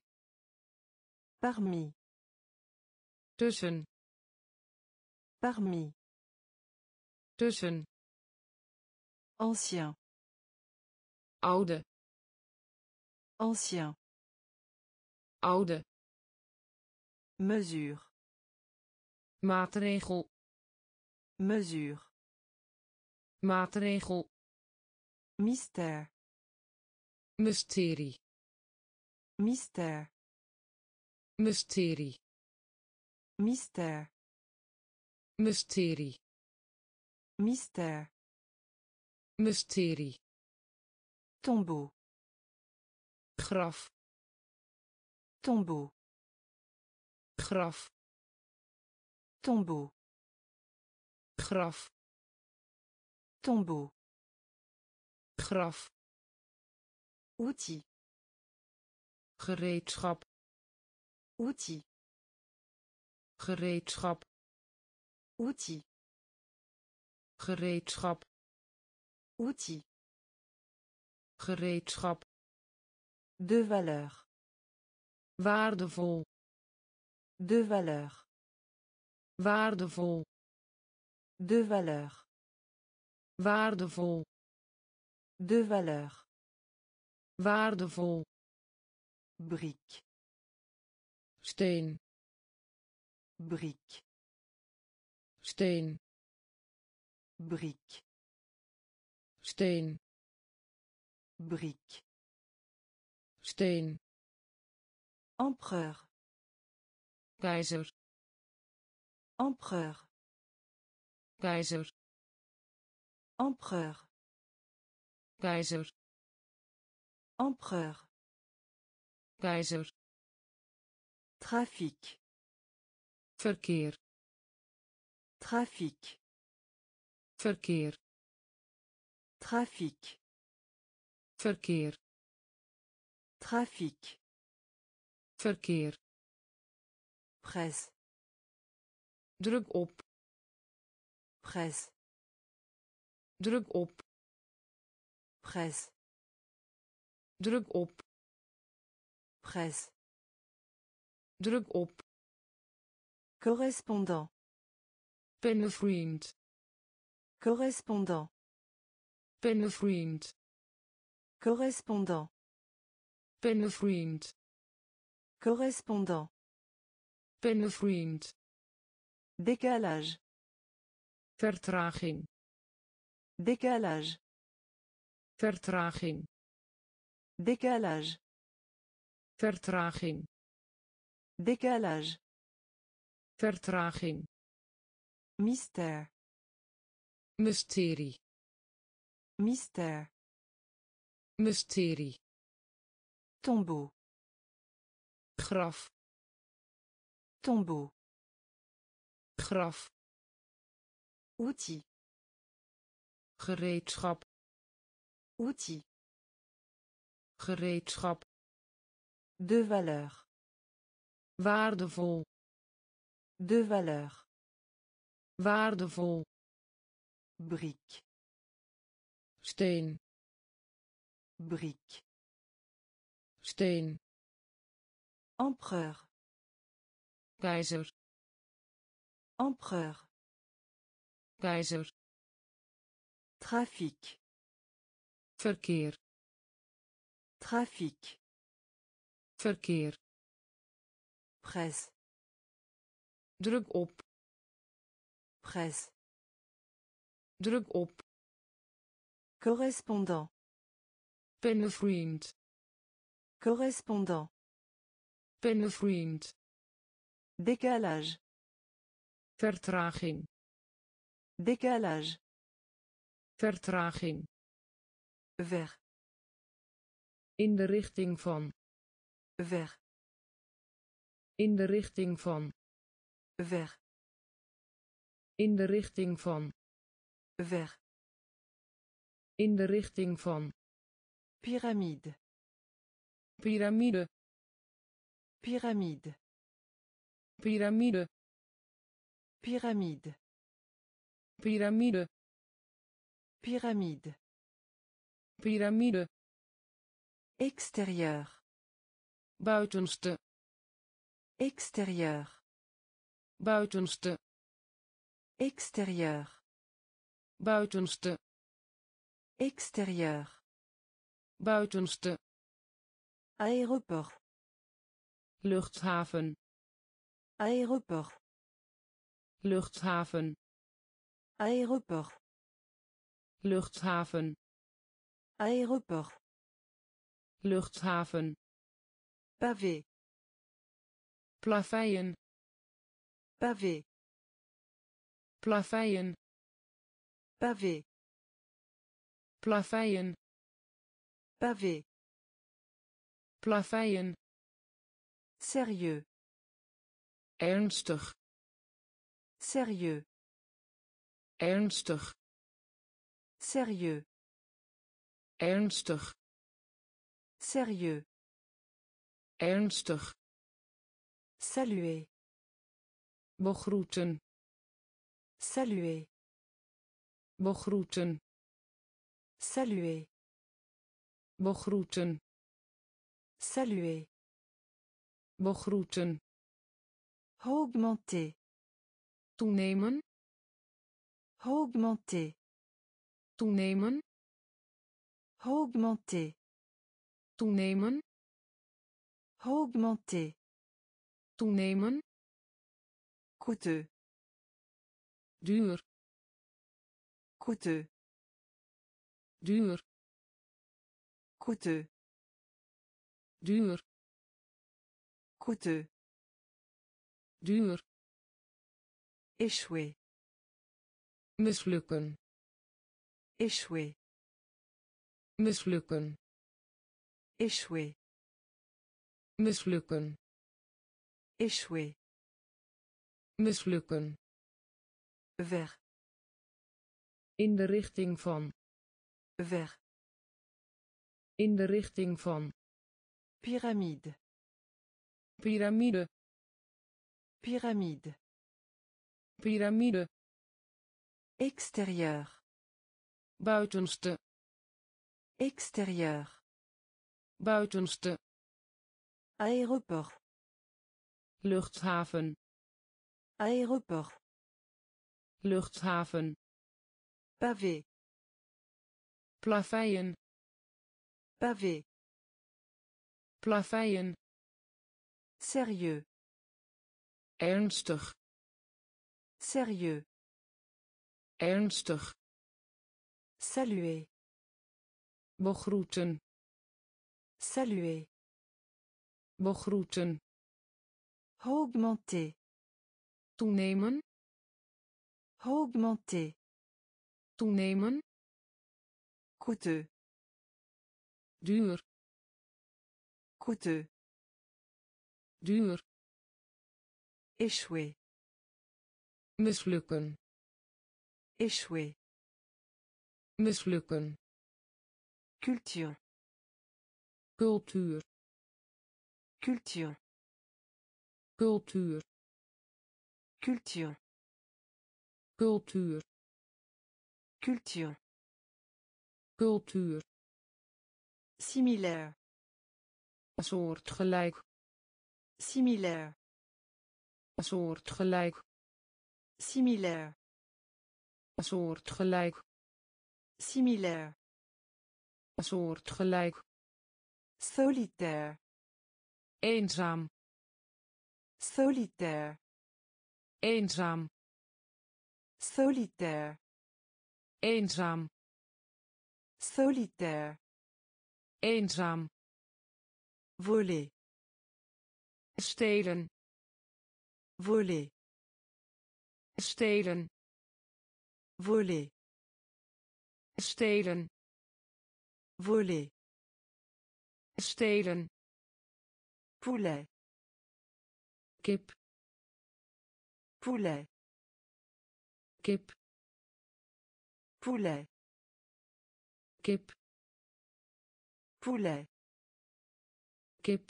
Parmi. tussen, Parmi. tussen, Ancien. oude, Ancien. oude, Mesure. maatregel, Mesure. maatregel, Mystère. mysterie, Mystère. mysterie, Mystère. mysterie, Mystère. mysterie, Tombeau. graf, Tombeau. graf, Tombeau. graf, Tombeau. graf, Outil. gereedschap, Outil. gereedschap, Outil. gereedschap, Outil. gereedschap, De valeur. waardevol, De valeur. waardevol, De valeur. waardevol, De valeur. waardevol, Brique. steen, Brique. steen, Brique. steen, Brique. steen, Empereur. keizer, Empereur. keizer, Empereur. keizer, Empereur. keizer, Trafic. verkeer, Trafic. verkeer, Trafic. verkeer, Trafic. verkeer, Presse. druk op, Presse. druk op, Presse. druk op, Presse. druk op, Correspondant. pennenvriend, Correspondant. pennenvriend, Correspondant. pennenvriend, Correspondant. pennenvriend, Décalage. vertraging, Décalage. vertraging, Décalage. vertraging, Décalage. vertraging, Mystère. mysterie, Mystère. mysterie, Tombeau. graf, Tombeau. graf, Outil. gereedschap, Outil. gereedschap, De valeur. waardevol, De valeur. waardevol, Brique. steen, Brique. steen, Empereur. keizer, Empereur. keizer, Trafic. verkeer, Trafic. verkeer, Presse. druk op, Presse. druk op, Correspondant. pennenvriend, Correspondant. pennenvriend, Décalage. vertraging, Décalage. vertraging, Vers. In de richting van. Vers. In de richting van. Vers. In de richting van. Vers. In de richting van. Pyramide. Piramide. Pyramide. Piramide. Pyramide. Piramide. Pyramide. Piramide. Extérieur. Buitenste. Extérieur. Buitenste. Extérieur. Buitenste. Extérieur. Buitenste. Aéroport. Luchthaven. Aéroport. Luchthaven. Aéroport. Luchthaven. Aéroport. Luchthaven. Pavé. Plaveien. Pavé. Plaveien. Pavé. Plaveien. Pavé. Plaveien. Sérieux. Ernstig. Sérieux. Ernstig. Sérieux. Ernstig. Sérieux. Ernstig. Saluer. Begroeten. Saluer. Begroeten. Saluer. Begroeten. Saluer. Begroeten. Augmenter. Toenemen. Augmenter. Toenemen. Augmenter. Toenemen. Augmenter. Toenemen. Coûteux. Duur. Coûteux. Duur. Coûteux. Duur. Coûteux. Duur. Échouer. Mislukken. Échouer. Mislukken. Échouer. Mislukken. Échouer. Mislukken. Vers. In de richting van. Vers. In de richting van. Pyramide. Piramide. Pyramide. Piramide. Extérieur. Buitenste. Extérieur. Buitenste. Aéroport. Luchthaven. Aéroport. Luchthaven. Pavé. Plaveien. Pavé. Plaveien. Sérieux. Ernstig. Sérieux. Ernstig. Saluer. Begroeten. Saluer. Begroeten. Augmenter. Toenemen. Augmenter. Toenemen. Coûteux. Duur. Coûteux. Duur. Échouer. Mislukken. Échouer. Mislukken. Culture. Cultuur. Culture. Cultuur. Culture. Cultuur. Culture. Cultuur. Similaire. Soortgelijk. Similaire. Soortgelijk. Similaire. Soortgelijk. Similaire. Soortgelijk. Solitaire. Eenzaam. Solitaire. Eenzaam. Solitaire. Eenzaam. Solitaire. Eenzaam. Voler. Stelen. Voler. Stelen. Voler. Stelen. Voler. stelen, poulet, kip, poulet, kip, poulet, kip, poulet. kip,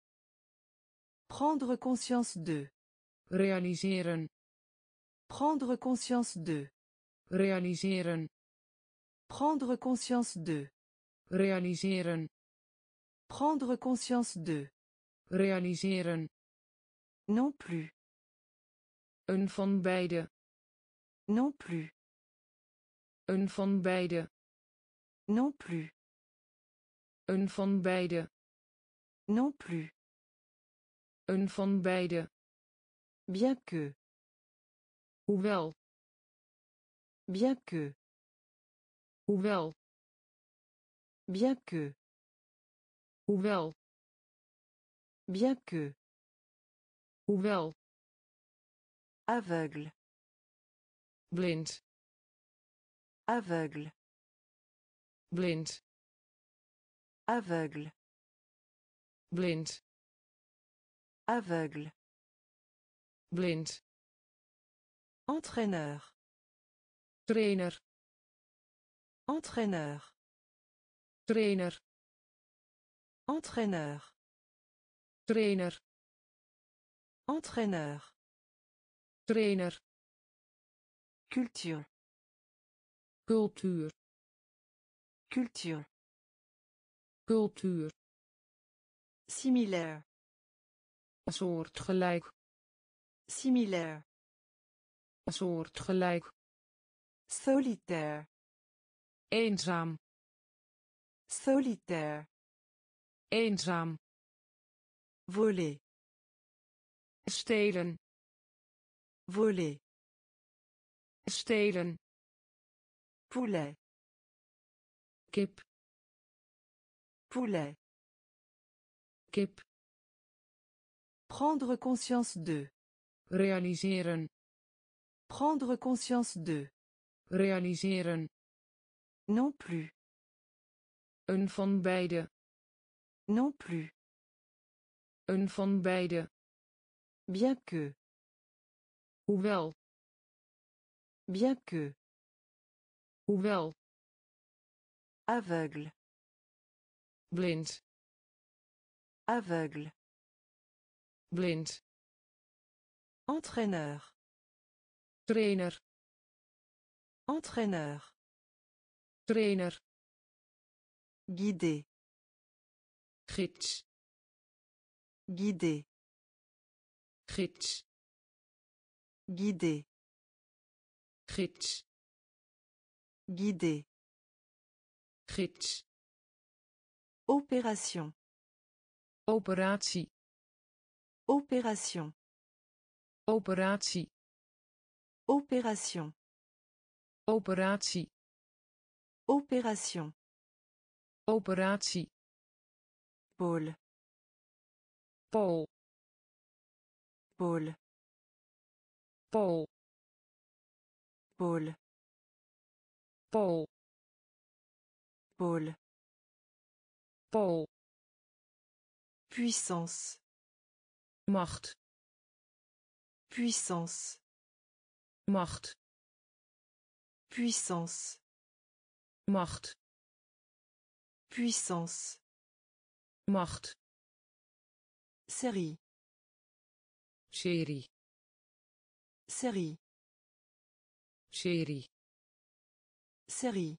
Prendre conscience de. realiseren, Prendre conscience de. realiseren, Prendre conscience de. realiseren, Prendre conscience de. realiseren, Non plus. een van beide, Non plus. een van beide, Non plus. een van beide, Non plus. een van beide, Bien que. hoewel, Bien que. hoewel, Bien que. hoewel, Bien que. hoewel, Aveugle. blind, Aveugle. blind, Aveugle. blind, Aveugle. blind, Entraîneur. trainer, Entraîneur. trainer, Entraîneur. trainer, Entraîneur. trainer, Culture. cultuur, Culture. cultuur, Similaire. soortgelijk, Similaire. soortgelijk, Solitaire. eenzaam, Solitaire. eenzaam, Voler. stelen, Voler. stelen, Poulet. kip, Poulet. kip, Prendre conscience de. realiseren, Prendre conscience de. realiseren, Non plus. een van beide, Non plus. een van beide, Bien que. hoewel, Bien que. hoewel, Aveugle. blind, Aveugle. blind, Entraîneur. trainer, Entraîneur. trainer, Guider. gids, Guider. gids, Guider. gids, Guider. gids, Opération. operatie, Opération. operatie, Opération. operatie, Opération. operatie, Pôle. pool, Pôle. pool, Pôle. pool, Pôle. pool, Puissance. macht, Puissance. macht, Puissance. macht, Puissance. macht, Série. serie, Série. serie, Série.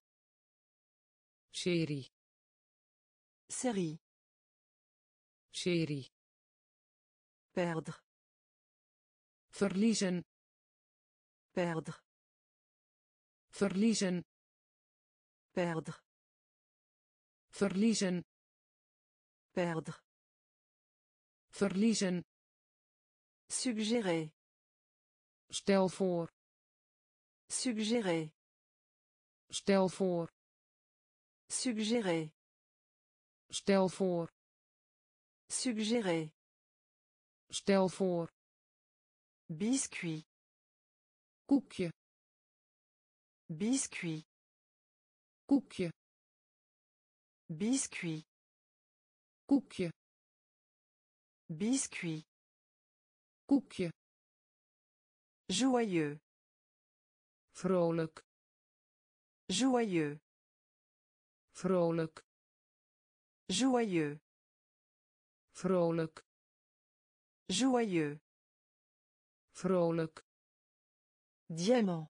serie, Série. serie, Perdre. verliezen, Perdre. verliezen, Perdre. verliezen, Perdre. verliezen, Suggérer. stel voor, Suggérer. stel voor, Suggérer. stel voor, Suggérer. stel voor, Biscuit. koekje, Biscuit. koekje, Biscuit. koekje, Biscuit. koekje, Joyeux. vrolijk, Joyeux. vrolijk, Joyeux. vrolijk, Joyeux. vrolijk, Diamant.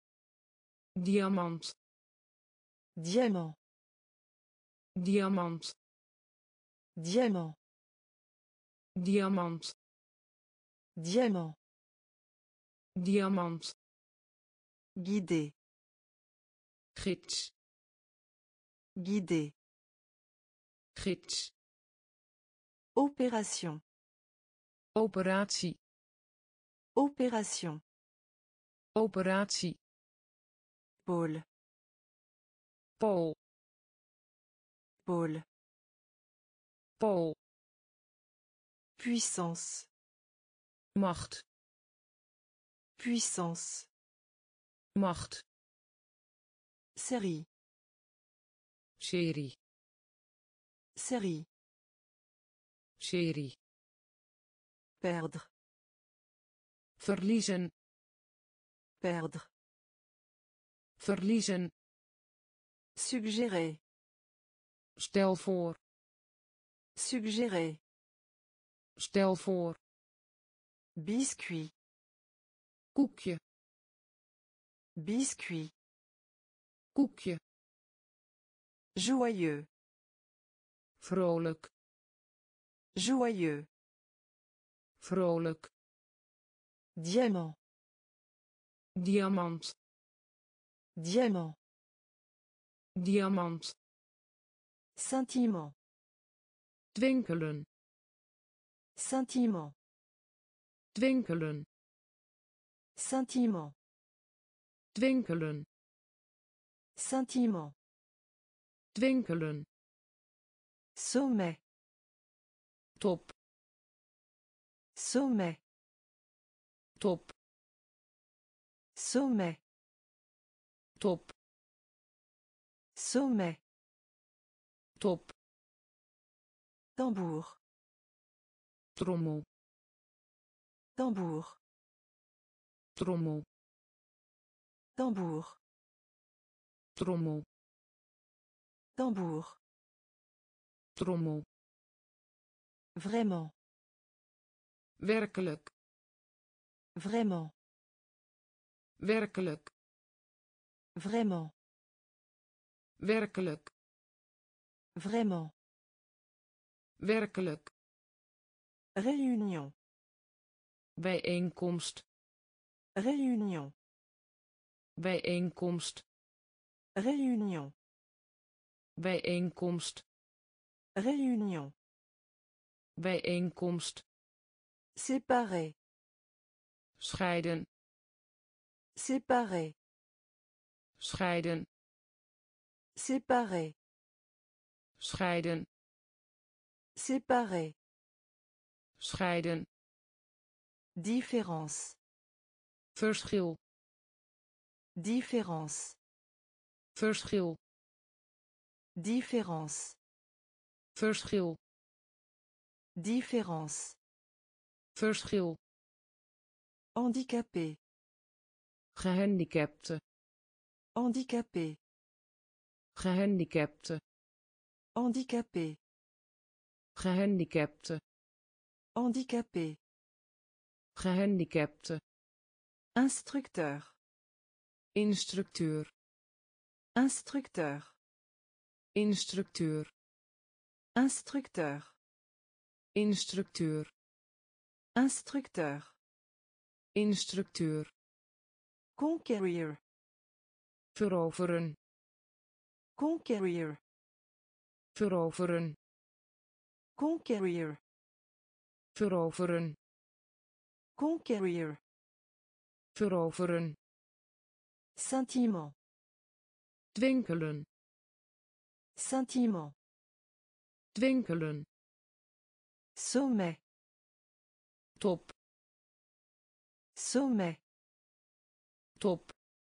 diamant, Diamant. diamant, Diamant. diamant, Diamant. diamant, Guider. gids, Guider. gids, Opération. operatie, Opération. operatie, Pôle. pool, Pôle. pool, Puissance. macht, Puissance. macht, Série. serie, Série. serie, Perdre. verliezen, Perdre. verliezen, Suggérer. stel voor, Suggérer. stel voor, Biscuit. koekje, Biscuit. koekje, Joyeux. vrolijk, Joyeux. vrolijk, Diamant. diamant, Diamant. diamant, Sentiment. twinkelen, Sentiment. twinkelen, Sentiment. twinkelen, Sentiment. twinkelen, Sommet. top, Sommet. top, Sommet. top, Sommet. top, Tambour. trommel, Tambour. trommel, Tambour. trommel, Tambour. trommel, Vraiment. werkelijk, Vraiment. werkelijk, Vraiment. werkelijk, Vraiment. werkelijk, Réunion. bijeenkomst, Réunion. bijeenkomst, Réunion. bijeenkomst, Réunion. bijeenkomst, Séparer. scheiden, Séparer. scheiden, Séparer. scheiden, Séparer. scheiden, Différence. verschil, Différence. verschil, Différence. verschil, Différence. verschil, Handicapé. gehandicapte, Handicapé. gehandicapte, Handicapé. gehandicapte, Handicapé. gehandicapte, Instructeur. instructeur, Instructeur. instructeur, Instructeur. instructeur, Instructeur. instructeur, Conquérir. veroveren, Conquérir. veroveren, Conquérir. veroveren, Conquérir. veroveren, Sentiment. twinkelen, Sentiment. twinkelen, Sommet. top, Sommet. top,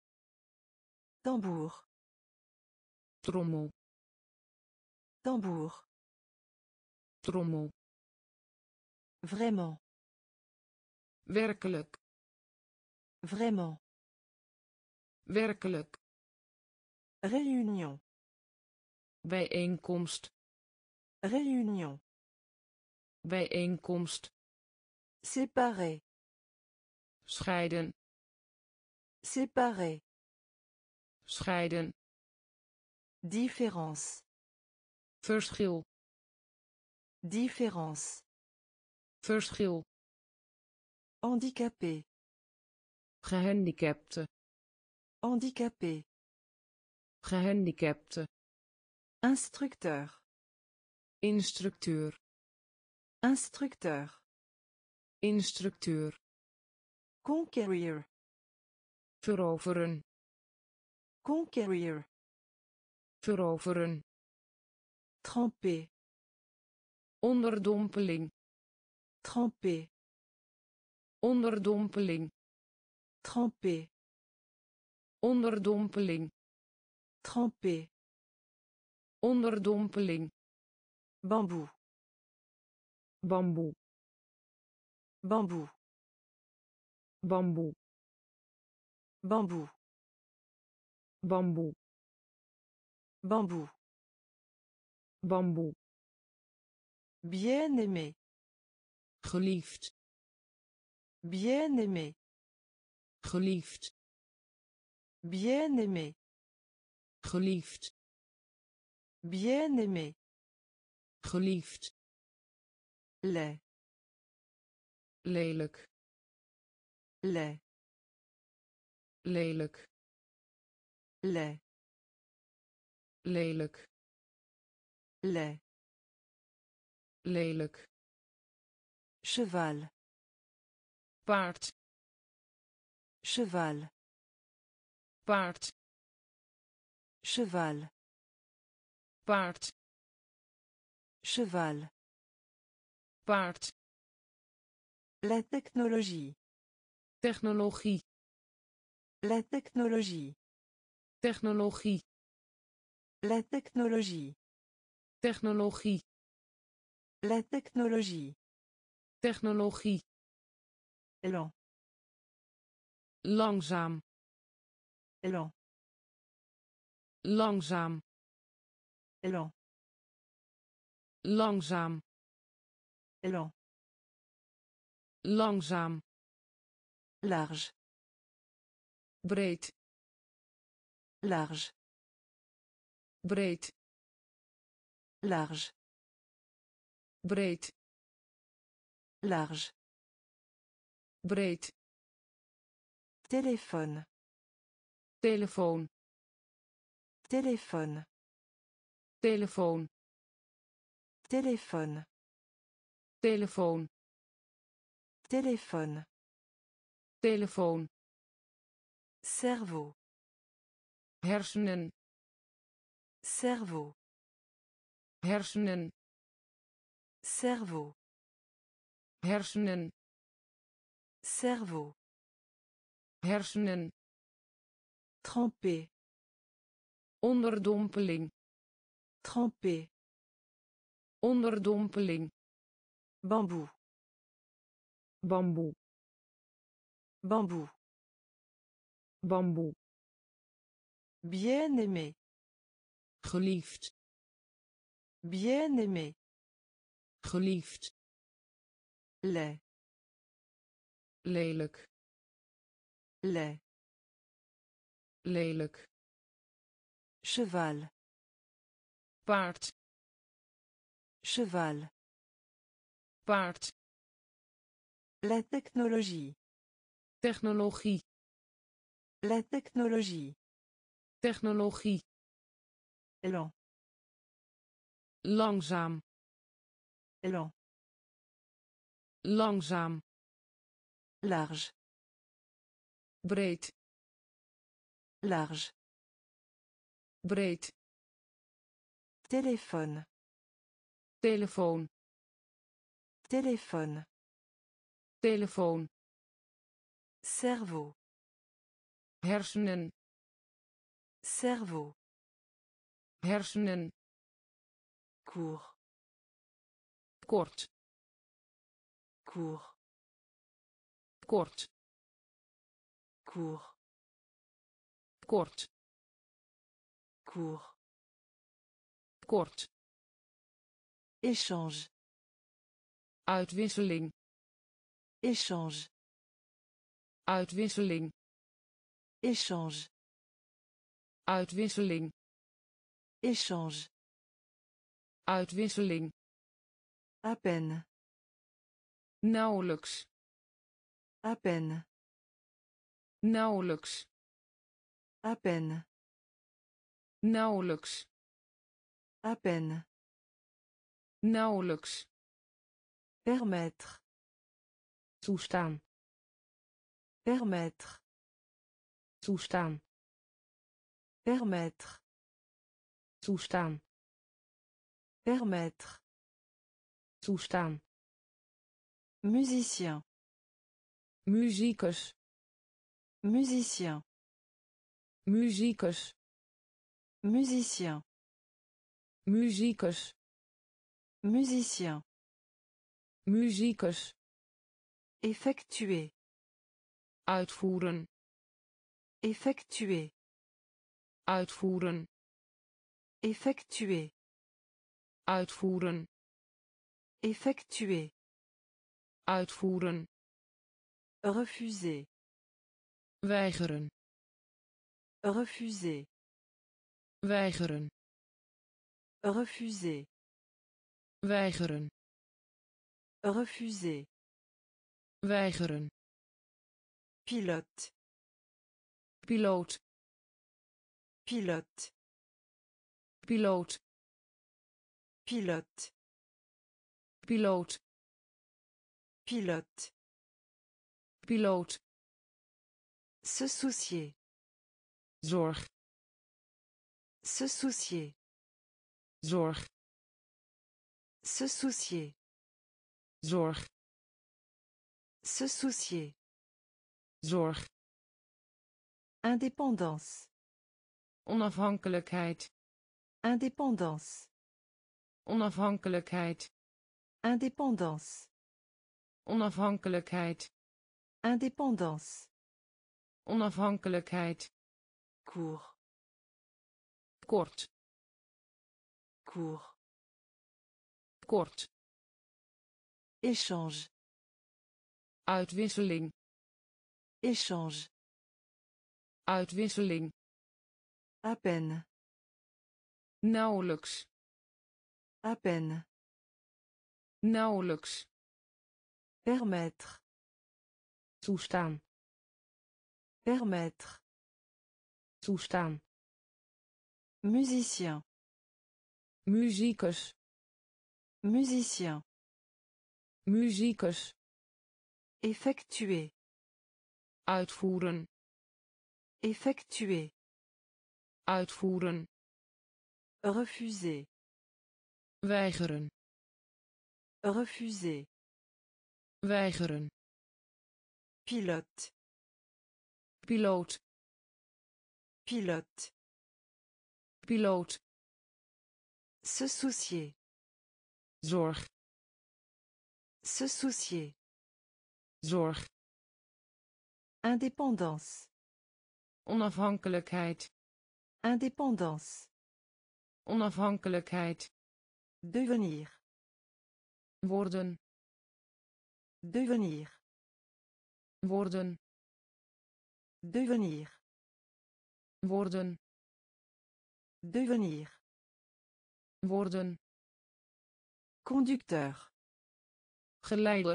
Tambour. trommel, Tambour. trommel, Vraiment. werkelijk, Vraiment. werkelijk, Réunion. bijeenkomst, Réunion. bijeenkomst, Séparer. scheiden, Séparer. scheiden, Différence. verschil, Différence. verschil, Handicapé. gehandicapte, Handicapé. gehandicapte, Instructeur. instructeur, Instructeur. instructeur, Conquérir. veroveren, Conquérir. veroveren, Tremper. onderdompeling, Tremper. onderdompeling, Tremper. onderdompeling, Tremper. onderdompeling, Bambou. bamboe, Bambou. bamboe, Bambou. bamboe, Bambou. bamboe, Bien-aimé. geliefd, Bien-aimé. geliefd, Bien-aimé. geliefd, Bien-aimé. geliefd, Lait. lelijk, Lait. lelijk, Lait. lelijk, Lait. lelijk, Cheval. paard, Cheval. paard, Cheval. paard, Cheval. paard, La technologie. technologie, La technologie. technologie, La technologie. technologie, La technologie. technologie, Lent. langzaam, Lent. langzaam, Lent. langzaam, Lent. langzaam, Large. breed, Large. breed, Large. breed, Large. breed, Téléphone. telefoon, Téléphone. telefoon, Téléphone. telefoon, Téléphone. telefoon, Cerveau. hersenen, Cerveau. hersenen, Cerveau. hersenen, Cerveau. hersenen, Tremper. onderdompeling, Tremper. onderdompeling, Bambou. bamboe, Bambou. bamboe, Bien-aimé. geliefd, Bien-aimé. geliefd, Lait. lelijk, Lait. lelijk, Cheval. paard, Cheval. paard, La technologie. technologie, La technologie. technologie, Lent. langzaam, Lent. langzaam, Large. breed, Large. breed, Téléphone. telefoon, Téléphone. telefoon, Cerveau. hersenen, Cerveau. hersenen, Cours. kort, court, kort, court, kort, court, kort, échange, uitwisseling, échange, uitwisseling, échange, uitwisseling, échange, uitwisseling, à peine, nauwelijks, à peine, nauwelijks, à peine, nauwelijks, à peine, nauwelijks, permettre, toestaan, permettre, toestaan, permettre, toestaan, permettre, toestaan, musicien, muzikus, musicien, muzikus, musicien, muzikus, musicien, muzikus, effectuer, uitvoeren, effectuer, uitvoeren, effectuer, uitvoeren, effectuer, uitvoeren, refuser, weigeren, refuser, weigeren, refuser, weigeren, refuser, weigeren, pilote, piloot, pilote, piloot, pilote, piloot, pilote, piloot, se soucier, zorg, se soucier, zorg, se soucier, zorg, se soucier, zorg, indépendance, onafhankelijkheid, indépendance, onafhankelijkheid, indépendance, onafhankelijkheid, indépendance, onafhankelijkheid, court, kort, court, kort, échange, uitwisseling, échange, uitwisseling, à peine, nauwelijks, à peine, nauwelijks, permettre, toestaan, permettre, toestaan, musicien, muzikus, musicien, muzikus, effectuer, uitvoeren, effectuer, uitvoeren, refuser, weigeren, refuser, weigeren, pilote, piloot, pilote, piloot, se soucier, zorg, se soucier, zorg, indépendance, onafhankelijkheid, indépendance, onafhankelijkheid, devenir, worden, devenir, worden, devenir, worden, devenir, worden, conducteur, geleider,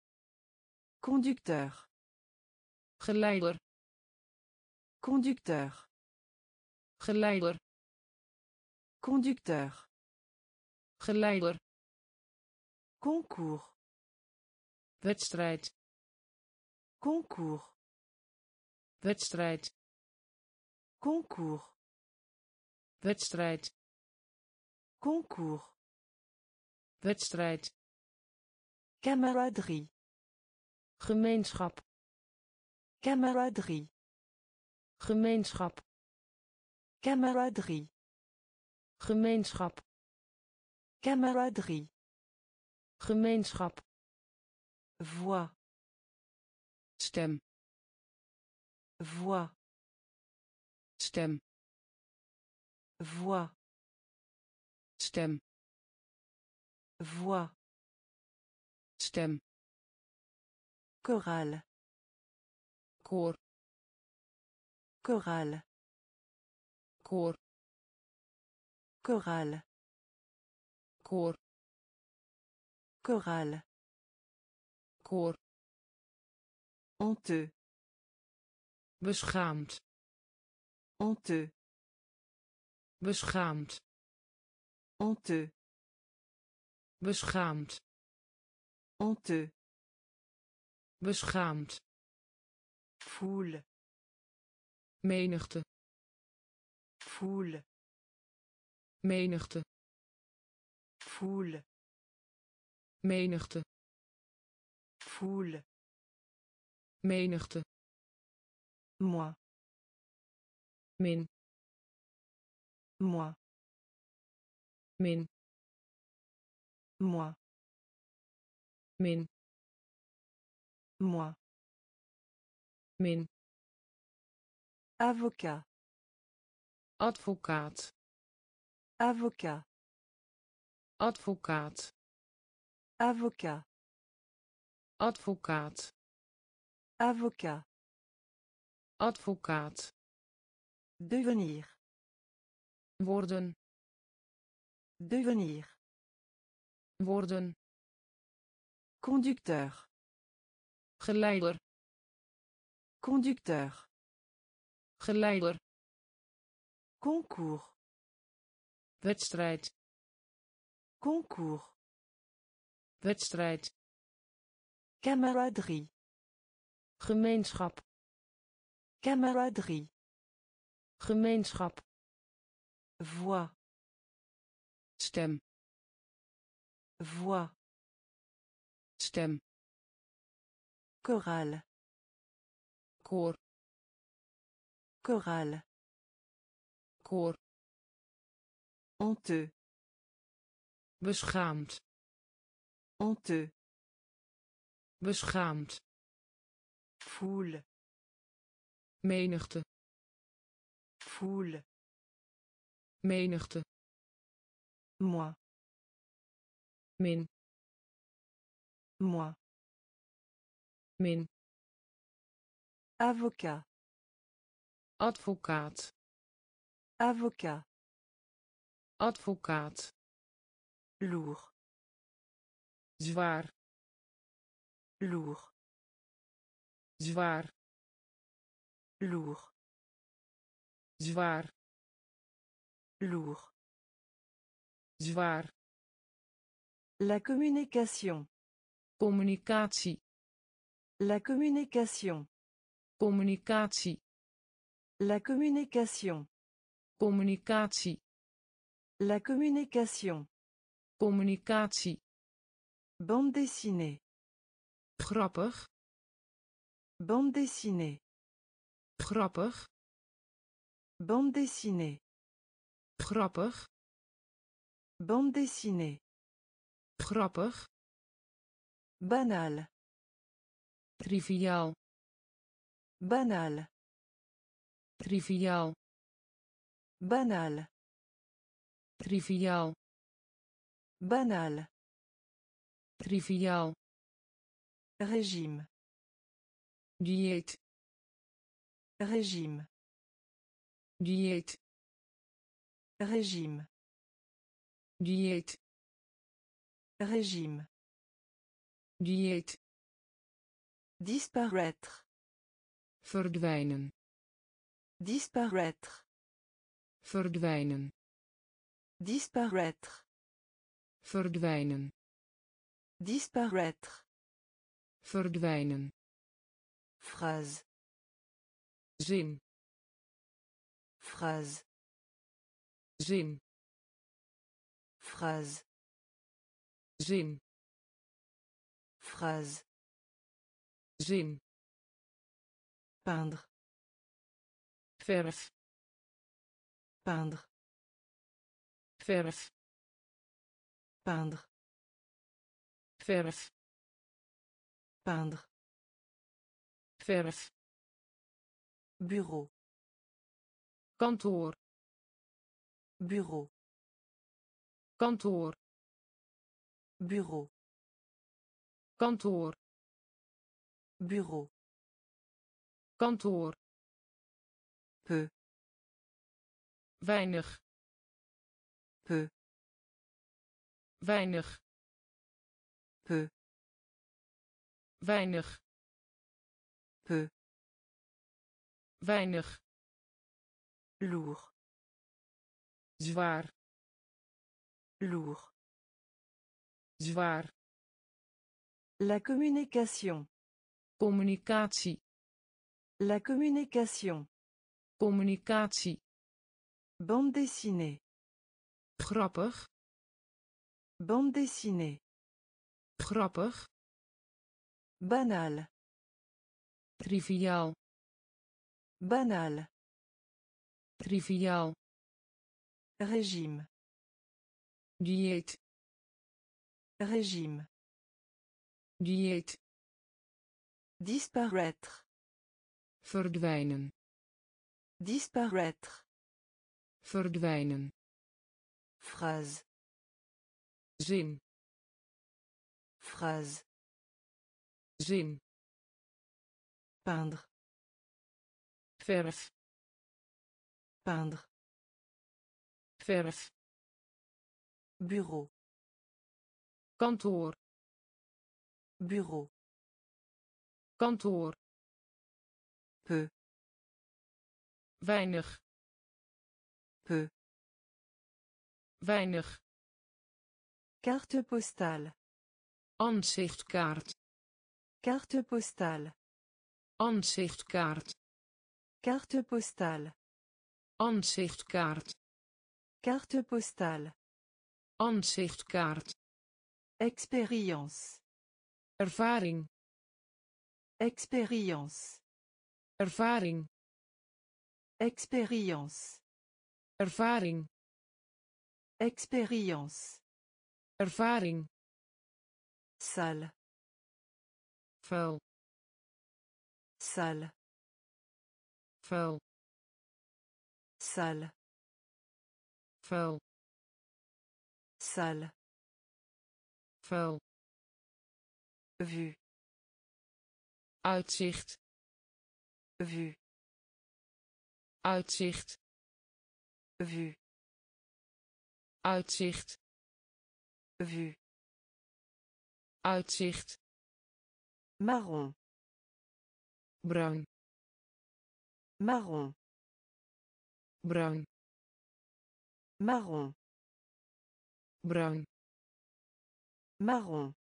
conducteur, geleider, conducteur, geleider, conducteur, geleider, concours, wedstrijd, concours, wedstrijd, concours, wedstrijd, concours, wedstrijd, camaraderie, gemeenschap, camaraderie, gemeenschap, camaraderie, gemeenschap, camaraderie, Gemeenschap. Voix. Stem. Voix. Stem. Voix. Stem. Voix. Stem. Chorale. Koor. Chorale. Koor. Chorale. Koor. Chorale. Koor. Honteux. Beschaamd. Honteux. Beschaamd. Honteux. Beschaamd. Honteux. Beschaamd. Foule. Menigte. Foule. Menigte. Foule. Menigte. Foule. Menigte. Moi. Min. Moi. Min. Moi. Min. Moi. Min. Avocat. Advocaat. Avocat. Advocaat. Avocat. Advocaat. Avocat. Advocaat. Devenir. Worden. Devenir. Worden. Conducteur. Geleider. Conducteur. Geleider. Concours. Wedstrijd. Concours. Wedstrijd. Camaraderie. Gemeenschap. Camaraderie. Gemeenschap. Voix. Stem. Voix. Stem. Chorale. Koor. Chorale. Koor. Honteux. Beschaamd. Honteux. Beschaamd. Foule. Menigte. Foule. Menigte. Moi. Min. Moi. Min. Avocat. Advocaat. Avocat. Advocaat. Lourd. Zwaar. Lourd. Zwaar. Lourd. Zwaar. Lourd. Zwaar. La communication. Communicatie. La communication. Communicatie. La communication. Communicatie. La communication. Communicatie. Bande dessinée. Grappig. Bande dessinée. Grappig. Bande dessinée. Grappig. Bande dessinée. Grappig. Banal. Triviaal. Banal. Triviaal. Banal. Triviaal. Banal. Triviaal. Régime. Dieet. Régime. Dieet. Régime. Dieet. Régime. Dieet. Disparaître. Verdwijnen. Disparaître. Verdwijnen. Disparaître. Verdwijnen. Disparaître. Verdwijnen. Phrase. Zin. Phrase. Zin. Phrase. Zin. Phrase. Zin. Peindre. Verf. Peindre. Verf. Peindre. verf, peindre, verf, bureau, kantoor, bureau, kantoor, bureau, kantoor, bureau, kantoor, peu, weinig, peu, weinig, peu, weinig, peu, weinig, lourd, zwaar, lourd. zwaar, La communication, communicatie, la communication, communicatie, bande dessinée, grappig, bande dessinée, grappig, banal, triviaal, banal, triviaal, régime, dieet, régime, dieet, disparaître, verdwijnen, disparaître, verdwijnen, phrase, zin, phrase, zin, peindre, verf, peindre, verf, bureau, kantoor, bureau, kantoor, peu, weinig, peu, weinig, carte postale, aanzichtkaart, carte postale, aanzichtkaart, carte postale, aanzichtkaart, carte postale, aanzichtkaart, expérience, ervaring, expérience, ervaring, expérience, ervaring, expérience, ervaring, salle, vuil, salle, vuil, salle, vuil, salle, vuil, vue, uitzicht, vue, uitzicht, vue, uitzicht, vue, uitzicht, marron, bruin, marron, bruin, marron, bruin, marron,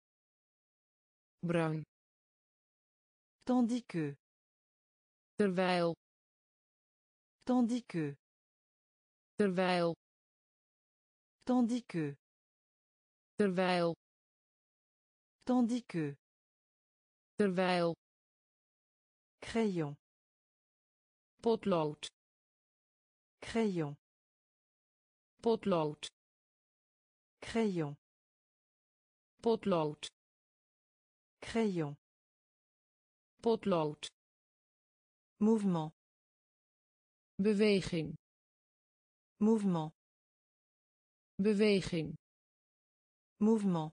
bruin, tandis que, terwijl, tandis que, terwijl, tandis que, terwijl, tandis que, terwijl, crayon, potlood, crayon, potlood, crayon, potlood, crayon, potlood, mouvement, beweging, mouvement, beweging, mouvement,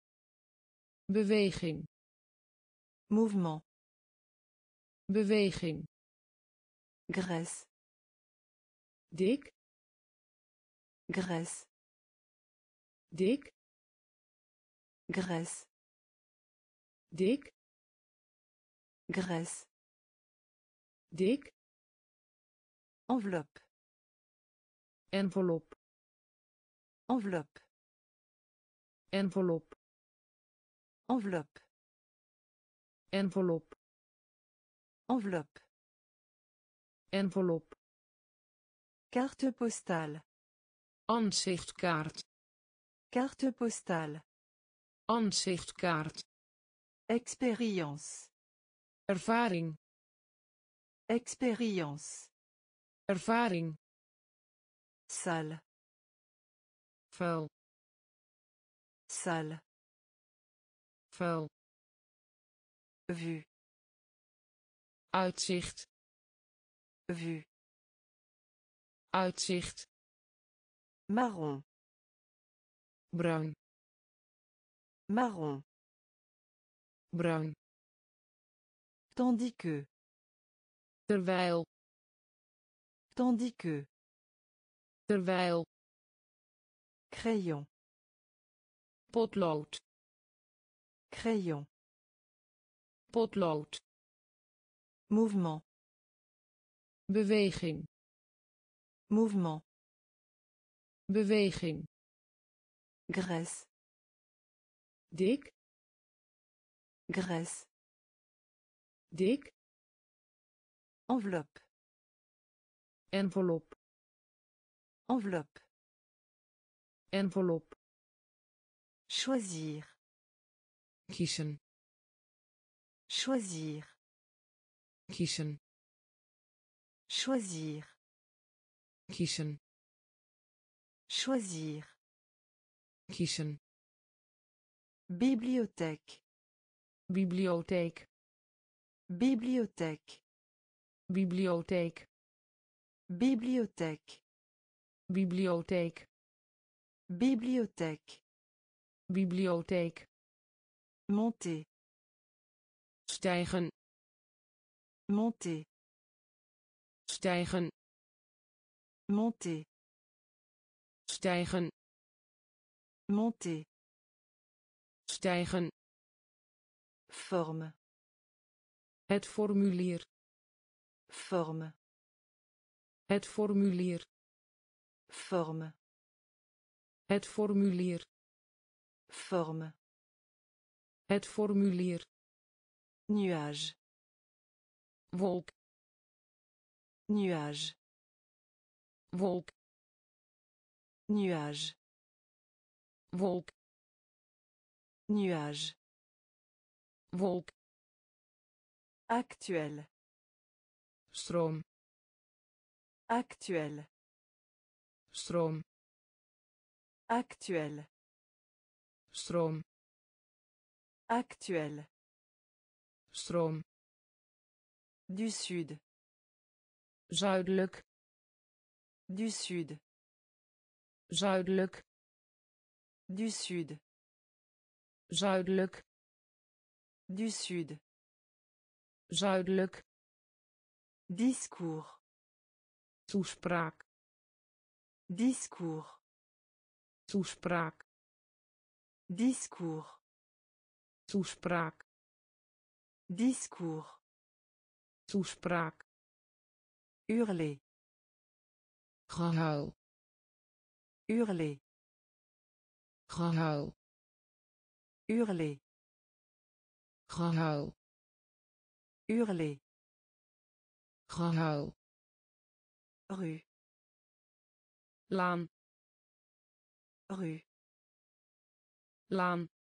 beweging, mouvement, beweging, graisse, dik, graisse, dik, graisse, dik, graisse, dik, enveloppe, envelop, enveloppe, envelop, enveloppe, envelop, enveloppe, envelop, carte postale, aanzichtkaart, carte postale, aanzichtkaart, expérience, ervaring, expérience, ervaring, salle, vuil, salle, vuil, vue, uitzicht, vue, uitzicht, marron, bruin, marron, bruin, tandis que, terwijl, tandis que, terwijl, crayon, potlood, crayon, potlood, mouvement, beweging, mouvement, beweging, graisse, dik, graisse, dik, enveloppe, envelop, enveloppe, envelop, choisir, kiezen, choisir, kiezen, choisir, kiezen, choisir, kiezen, bibliothèque, bibliotheek, bibliothèque, bibliotheek, bibliothèque, bibliotheek, bibliothèque, bibliotheek, monter, stijgen, monter, stijgen, monter, stijgen, monter, stijgen, forme, het formulier, forme, het formulier, forme, het formulier, forme, het formulier, nuage, wolk, nuage, wolk, nuage, wolk, nuage, wolk, actuel, stroom, actuel, stroom, actuel, stroom, actuel, stroom, du sud, zuidelijk, du sud, zuidelijk, du sud, zuidelijk, du sud, zuidelijk, discours, toespraak, discours, toespraak, discours, toespraak, discours, toespraak, hurler, gehuil, hurler, gehuil, hurler, gehuil, hurler, gehuil, rue, laan, rue, laan,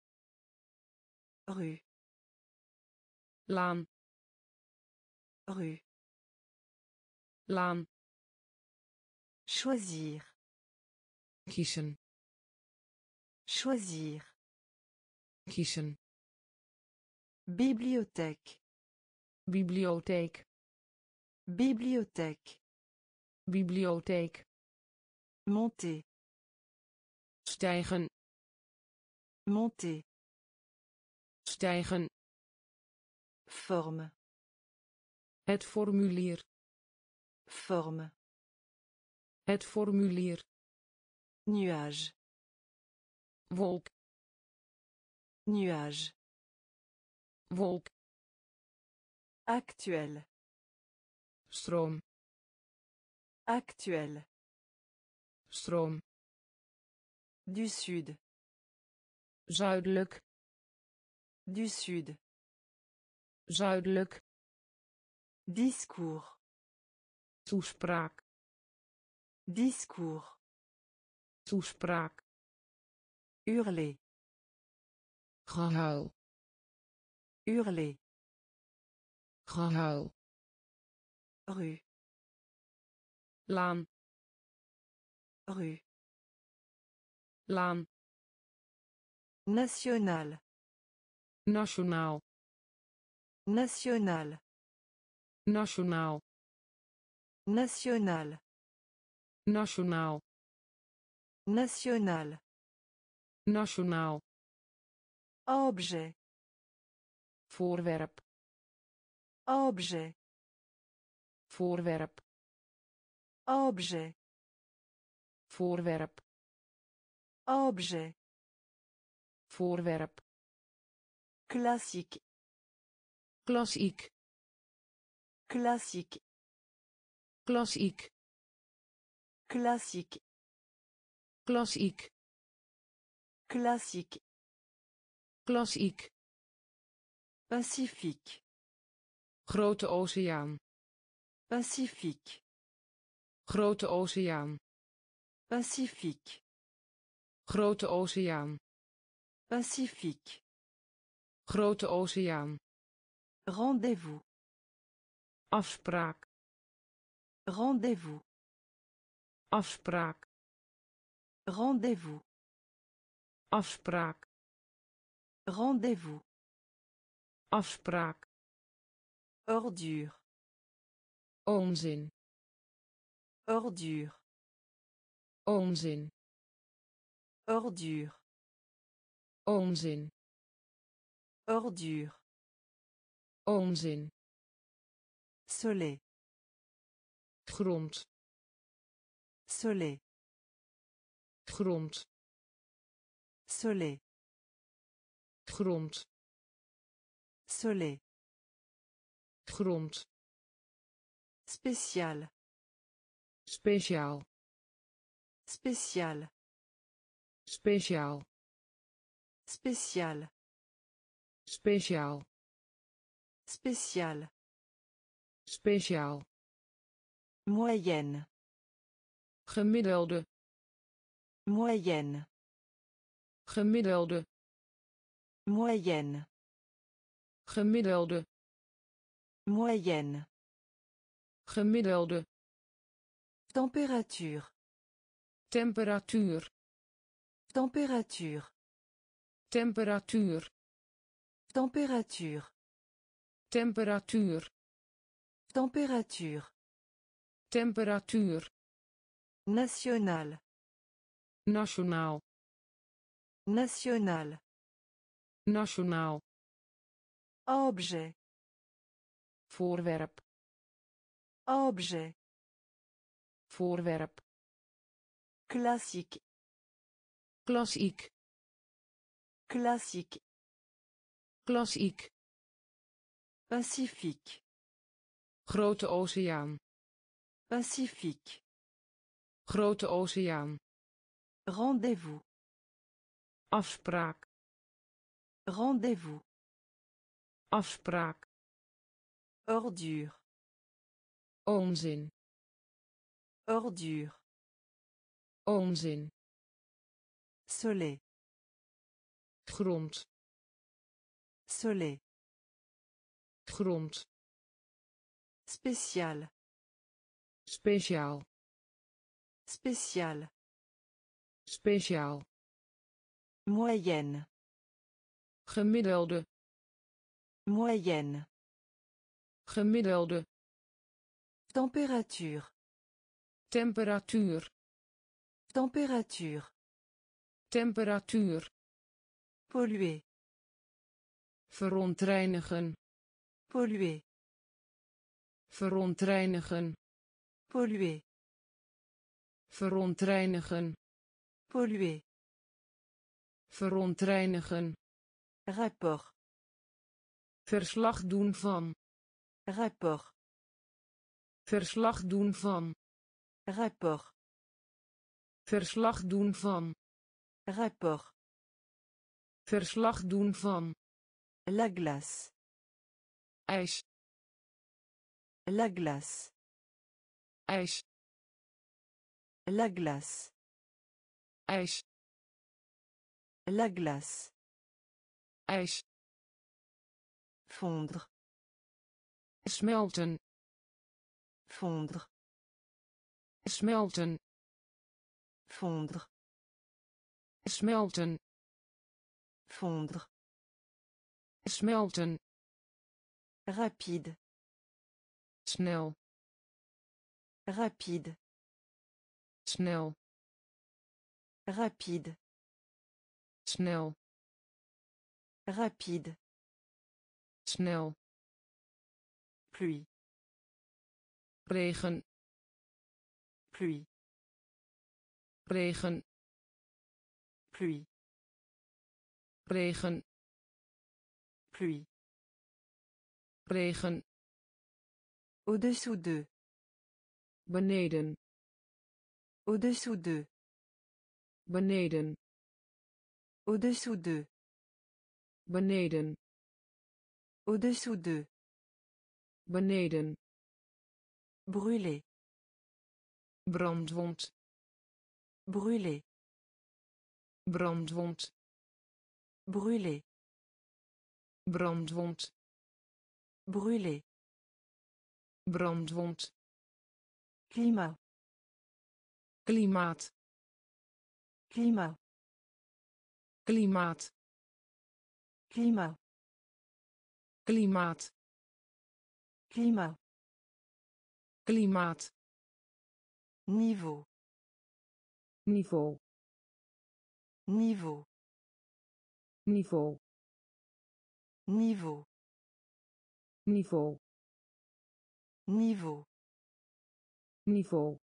rue, laan, rue, laan, choisir, kiezen, choisir, kiezen, bibliothèque, bibliotheek, bibliothèque, bibliotheek, monter, stijgen, monter, stijgen, forme, het formulier, forme, het formulier, nuage, wolk, nuage, wolk, actuel, stroom, actuel, stroom, du sud, zuidelijk, du sud, zuidelijk, discours, toespraak, discours, toespraak, hurler, gehuil, hurler, gehuil, rue, laan, rue, laan, national, nationaal, national, nationaal, national, nationaal, national, nationaal, objet, voorwerp, objet, voorwerp, objet, voorwerp, objet, voorwerp, classique, klassiek, classique, klassiek, classique, klassiek, classique, klassiek, Pacifique, grote oceaan, Pacifique, grote oceaan, Pacifique, grote oceaan, Pacifique, grote oceaan, rendez-vous, afspraak, rendez-vous, afspraak, rendez-vous, afspraak, rendez-vous, afspraak, ordure, onzin, ordure, onzin, ordure, onzin, ordure, onzin, soleil, grond, soleil, grond, soleil, grond, soleil, grond, spécial, speciaal, spécial, speciaal, spécial, speciaal, spécial, speciaal, moyenne, gemiddelde, moyenne, gemiddelde, moyenne, gemiddelde, moyenne, gemiddelde, température, temperatuur, température, temperatuur, température, temperatuur, température, temperatuur, national, nationaal, national, nationaal, objet, voorwerp, objet, voorwerp, classique, klassiek, classique, klassiek, Pacifique, grote oceaan, Pacifique, grote oceaan, rendez-vous, afspraak, rendez-vous, afspraak, ordure, onzin, ordure, onzin, soleil, grond, soleil, grond, spécial, speciaal, spécial, speciaal, moyenne, gemiddelde, moyenne, gemiddelde, température, temperatuur, température, temperatuur, polluer, verontreinigen, polluer, verontreinigen, polluer, verontreinigen, polluer, verontreinigen, rapport, verslag doen van, rapport, verslag doen van, rapport, verslag doen van, rapport, verslag doen van, la glace, ijs, la glace, ijs, la glace, ijs, la glace, ijs, fondre, smelten, fondre, smelten, fondre, smelten, fondre, smelten, rapide, snel, rapide, snel, rapide, snel, rapide, snel, pluie, regen, pluie, regen, pluie, regen, pluie, regen, au-dessous de, beneden, au-dessous de, beneden, au-dessous de, beneden, au-dessous de, beneden, brûler, brandwond, brûler, brandwond, brûler, brandwond, brûler, brandwond, climat, klimaat, climat, klimaat, climat, klimaat, climat, klimaat, niveau, niveau, niveau, niveau, niveau, niveau, niveau, niveau,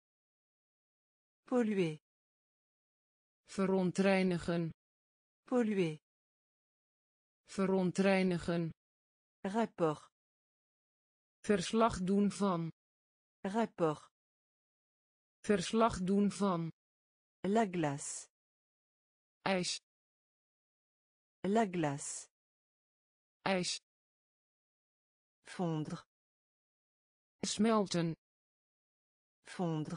polluer, verontreinigen, polluer, verontreinigen, rapport, verslag doen van, rapport, verslag doen van, la glace, ijs, la glace, ijs, fondre, smelten, fondre,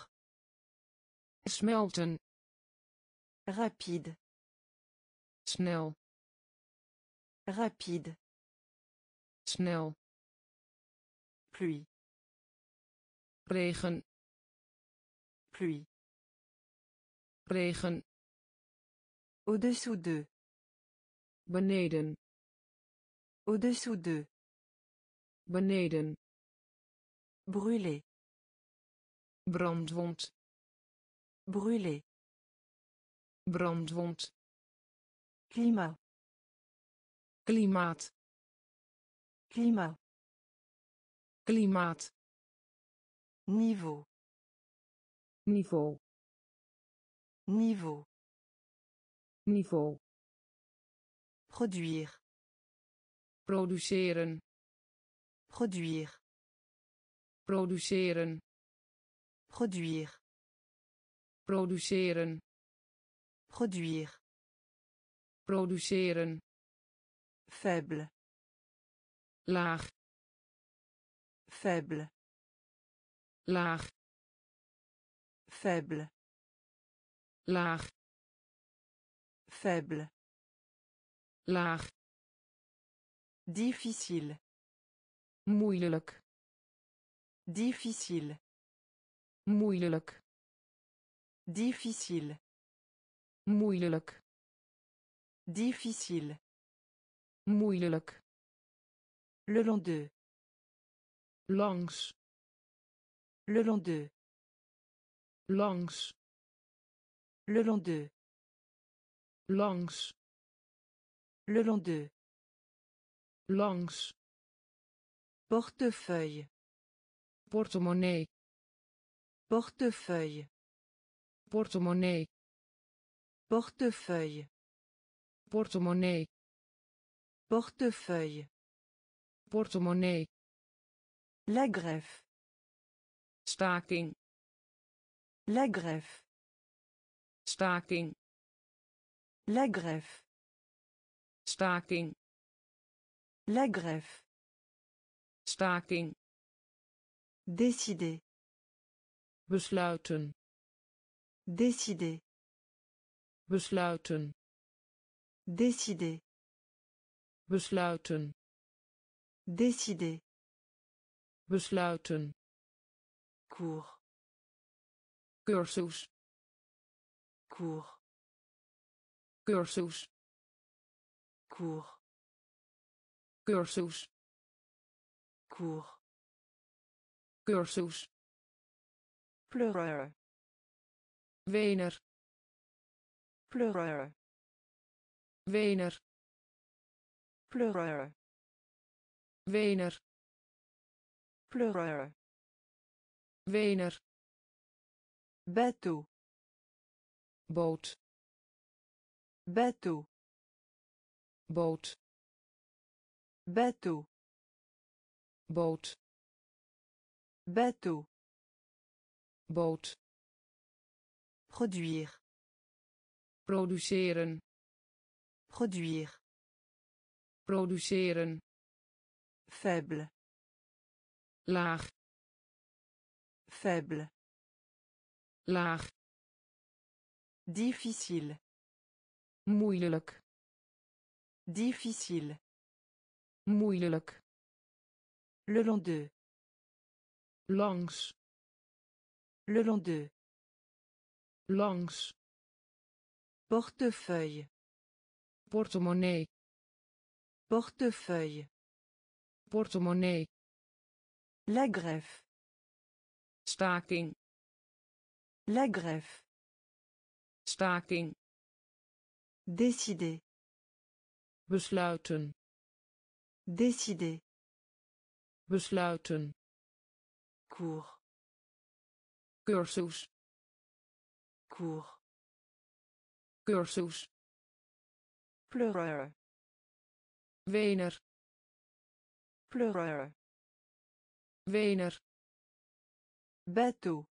smelten, rapide, snel, rapide, snel, pluie, regen, pluie, regen, au-dessous de, beneden, au-dessous de, beneden, brûler, brandwond, brûler, brandwond, climat, klimaat, climat, klimaat, niveau, niveau, niveau, niveau, produire, produceren, produire, produceren, produire, produceren, produire, produceren, faible, laag, faible, laag, faible, laag, faible, laag, difficile, moeilijk, difficile, moeilijk, difficile, moeilijk, difficile, moeilijk, le long de, langs, le long de, langs, le long de, langs, le long de, langs, portefeuille, portemonnee, portefeuille, portemonnee, portefeuille, portemonnee, portefeuille, portemonnee, la greffe, staking, la greffe, staking, la greffe, staking, la greffe, staking, décider, besluiten, décider, besluiten, décider, besluiten, décider, besluiten, cours, cursus, cours, cursus, cours, cursus, cours, cursus, pleureur, wener, pleureur, wener, pleureur, wener, pleureur, wener, bateau, boot, bateau, boot, bateau, boot, bateau, boot, produire, produceren, produire, produceren, faible, laag, faible, laag, difficile, moeilijk, difficile, moeilijk, le long de, langs, le long de, langs, portefeuille, portemonnee, portefeuille, portemonnee, la greffe, staking, la greffe, staking, décider, besluiten, décider, besluiten, cours, cursus, cours, cursus, pleureur, wener, pleureur, wener, bateau,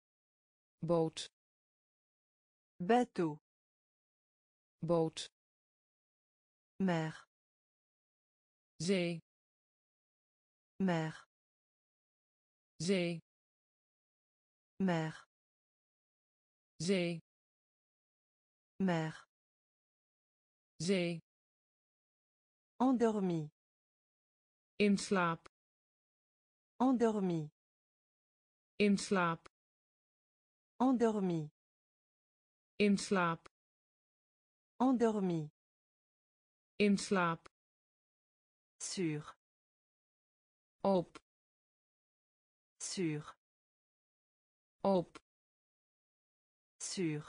boot, bateau, boot, mer, zee, mer, zee, mer, zee, mer, zee, endormi, in slaap, endormi, in slaap, endormi, in slaap, endormi, in slaap, sur, op, sur, op, sur,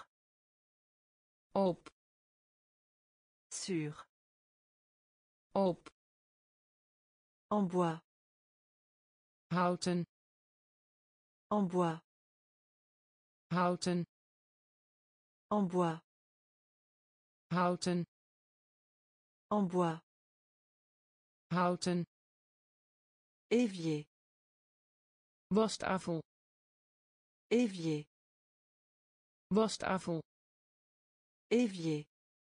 op, sur, op, en bois, houten, en bois, houten, en bois, houten, en bois, houten, évier, wastafel, évier, wastafel, évier,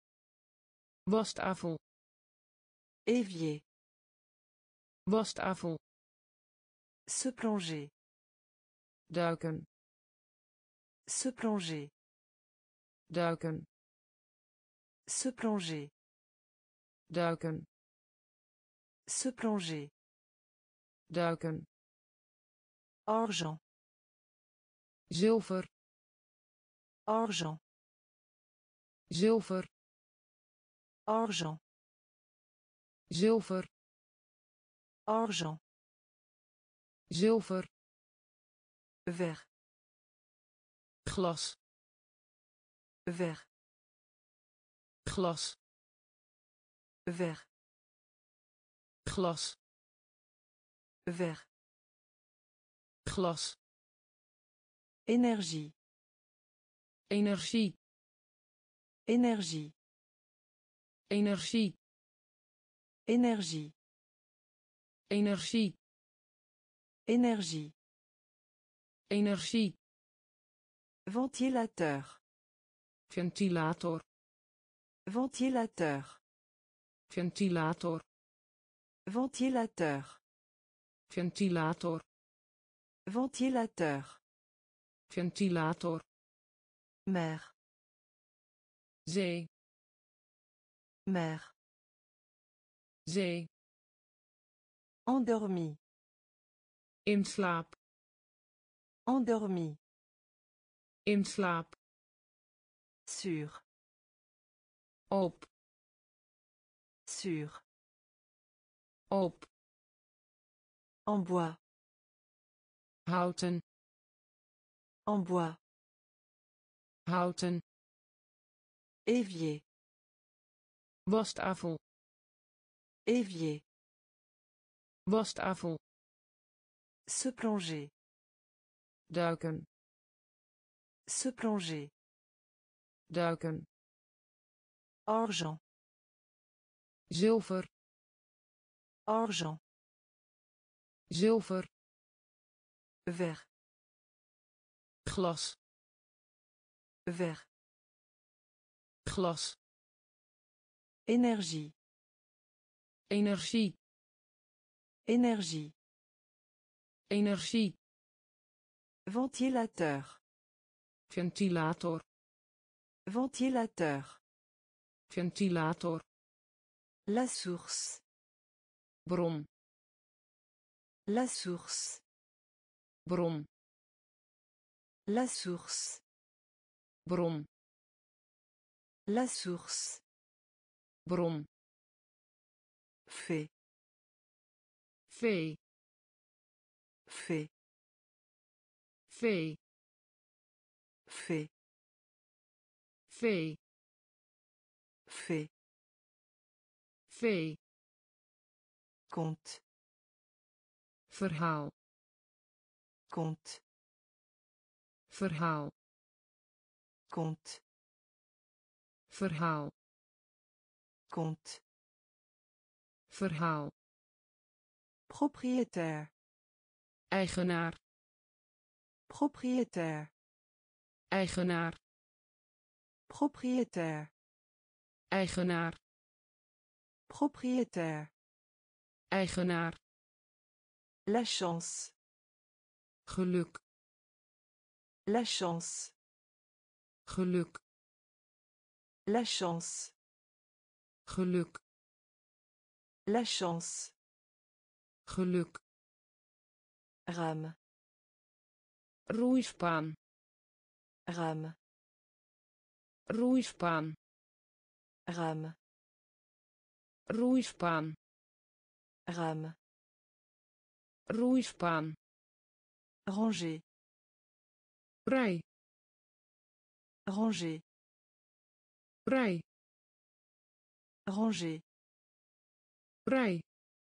wastafel, évier, wastafel, se plonger, duiken, se plonger, duiken, se plonger, duiken, se plonger, duiken, argent, zilver, argent, zilver, argent, zilver, argent, zilver, vert, glas, vert, glas, vert, glas, vert, glas, énergie, energie, énergie, energie, énergie, energie, énergie, energie, ventilateur, ventilator, ventilateur, ventilator, ventilateur, ventilator, ventilateur, ventilator, mer, zee, mer, zee, endormi, in slaap, endormi, in slaap, sur, op, sur, op, en bois, houten, en bois, houten, évier, wastafel, évier, wastafel, se plonger, duiken, se plonger, duiken, argent, zilver, argent, zilver, vert, glas, vert, glas, énergie, energie, énergie, energie, ventilateur, ventilator, ventilateur, ventilator, la source, bron, la source, bron, la source, bron, la source, bron, fait, vee, fait, vee, fait, vee, fait, vee, conte, verhaal, conte, verhaal, conte, verhaal, conte, verhaal, propriétaire, eigenaar, propriétaire, eigenaar, propriétaire, eigenaar, propriétaire, eigenaar, la chance, geluk, la chance, geluk, la chance, geluk, la chance, geluk, rame, roeispaan, rame, roeispaan, rame, roeispaan, rame, roeispaan, ranger, rij, ranger, rij, ranger, rij,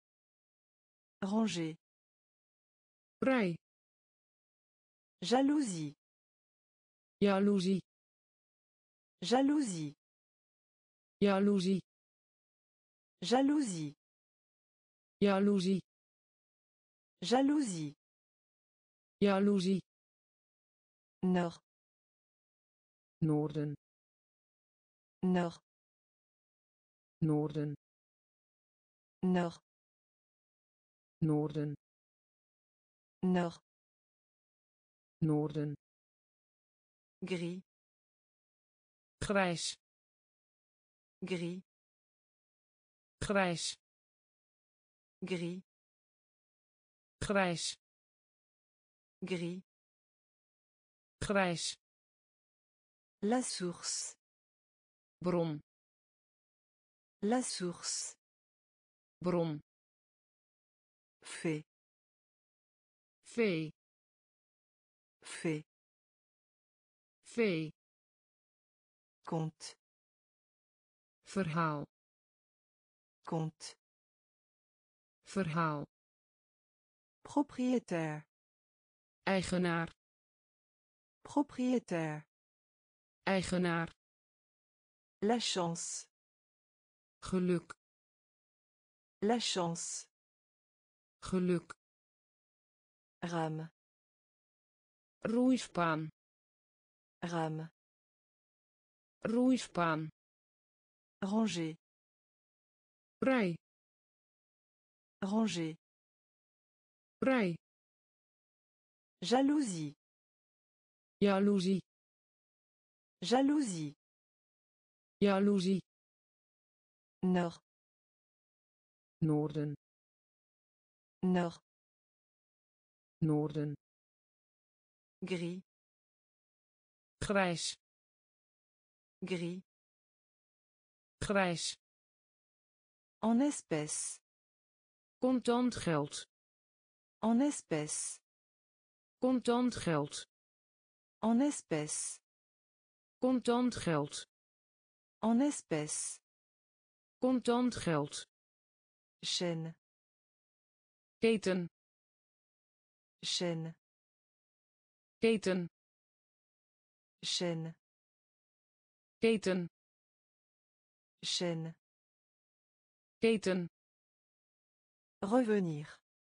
ranger, rij, jalousie, jaloezie, jalousie, jaloezie, jalousie, jaloezie, jalousie, jaloezie, nord, noorden, nord, noorden, nord, noorden, nord, noorden, gris, grijs, gris, grijs, gris, grijs, gris, grijs, la source, bron, la source, bron, fait, vee, fait, vee, conte, verhaal, conte, verhaal, propriétaire, eigenaar, propriétaire, eigenaar, la chance, geluk, la chance, geluk, rame, roeispaan, rame, roeispaan, ranger, rij, ranger, rij, jalousie, jaloezie, jalousie, jaloezie, nord, noorden, nord, noorden, gris, grijs, gris, grijs, en espèces, Contant geld. En espèces. Contant geld. En espèces. Contant geld. En espèces. Contant geld. Chaîne. Keten. Chaîne. Keten. Chaîne. Keten. Chaîne. Keten. Revenir.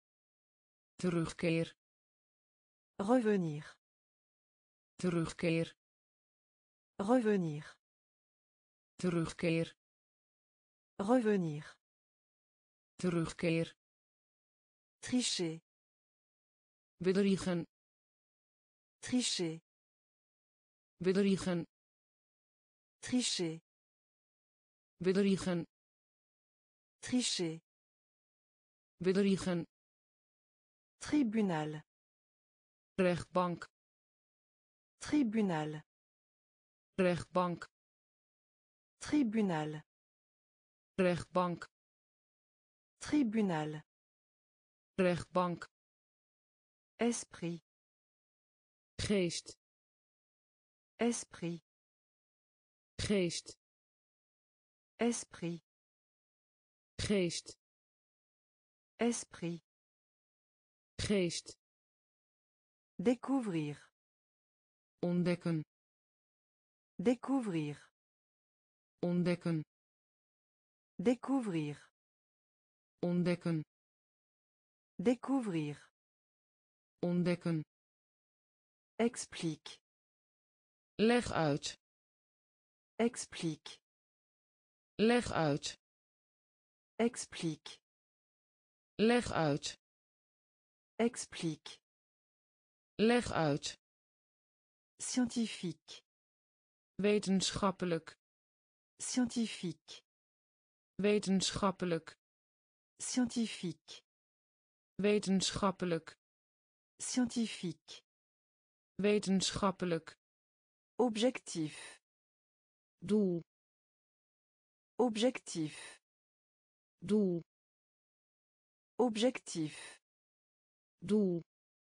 Terugkeer. Revenir. Terugkeer. Revenir. Terugkeer. Revenir. Terugkeer. Tricher. Bedriegen. Tricher. Bedriegen. Tricher. Bedriegen. Tricher. Bedriegen. Tribunal. Rechtbank. Tribunal. Rechtbank. Tribunal. Rechtbank. Tribunal. Rechtbank. Esprit. Geest. Esprit. Geest. Esprit. Geest. Esprit. Geest. Découvrir. Ontdekken. Découvrir. Ontdekken. Découvrir. Ontdekken. Découvrir. Ontdekken. Explique. Leg uit. Explique. Leg uit. Explique. Leg uit. Explique. Leg uit. Scientifique. Wetenschappelijk. Scientifique. Wetenschappelijk. Scientifique. Wetenschappelijk. Scientifique. Wetenschappelijk. Objectif. Doel. Objectif. Doel. Objectif. Doel.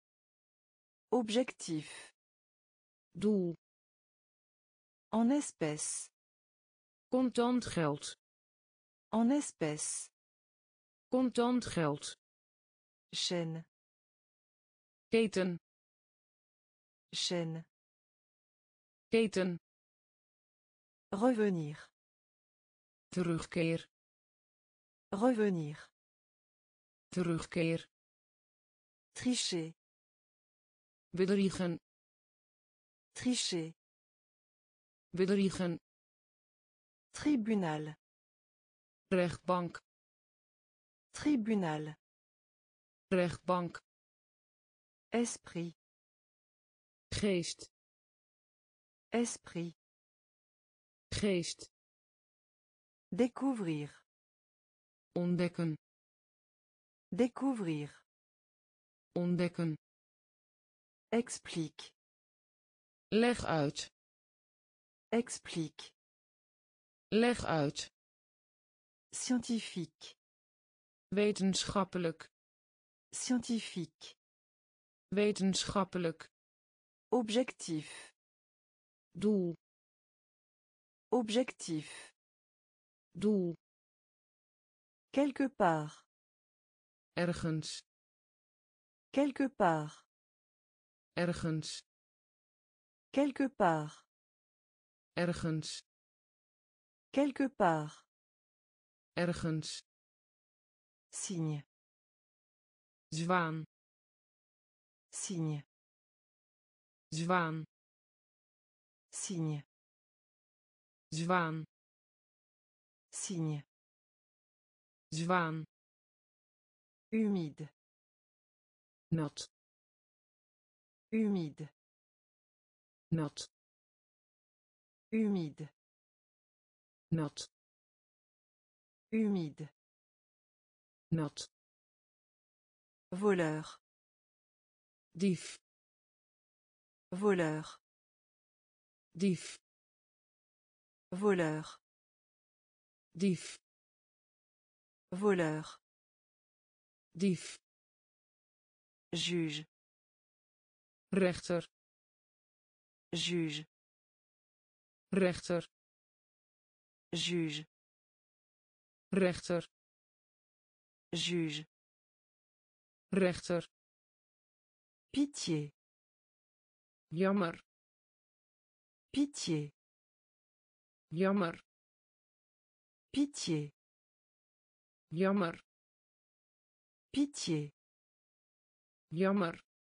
Objectif. Doel. En espèces. Contant geld. En espèces. Contant geld. Chaîne. Keten. Chaîne. Keten. Revenir. Terugkeer. Revenir. Terugkeer. Tricher. Bedriegen. Tricher. Bedriegen. Tribunal. Rechtbank. Tribunal. Rechtbank. Esprit. Geest. Esprit. Geest. Découvrir. Ontdekken. Découvrir. Ontdekken. Explique. Leg uit. Explique. Leg uit. Scientifique. Wetenschappelijk. Scientifique. Wetenschappelijk. Objectif. Doel. Objectif. Doel. Quelque part. Ergens. Quelque part. Ergens. Quelque part. Ergens. Quelque part. Ergens. Signe. Zwaan. Signe. Zwaan. Signe. Zwaan. Signe. Zwaan. Humide. Nat. Humide. Nat. Humide. Nat. Humide. Nat. Voleur. Dief. Voleur. Dief. Voleur. Dief. Voleur. dief, juge, rechter, juge, rechter, juge, rechter, juge, rechter, pitié, jammer, pitié, jammer, pitié, jammer, pitié, jammer,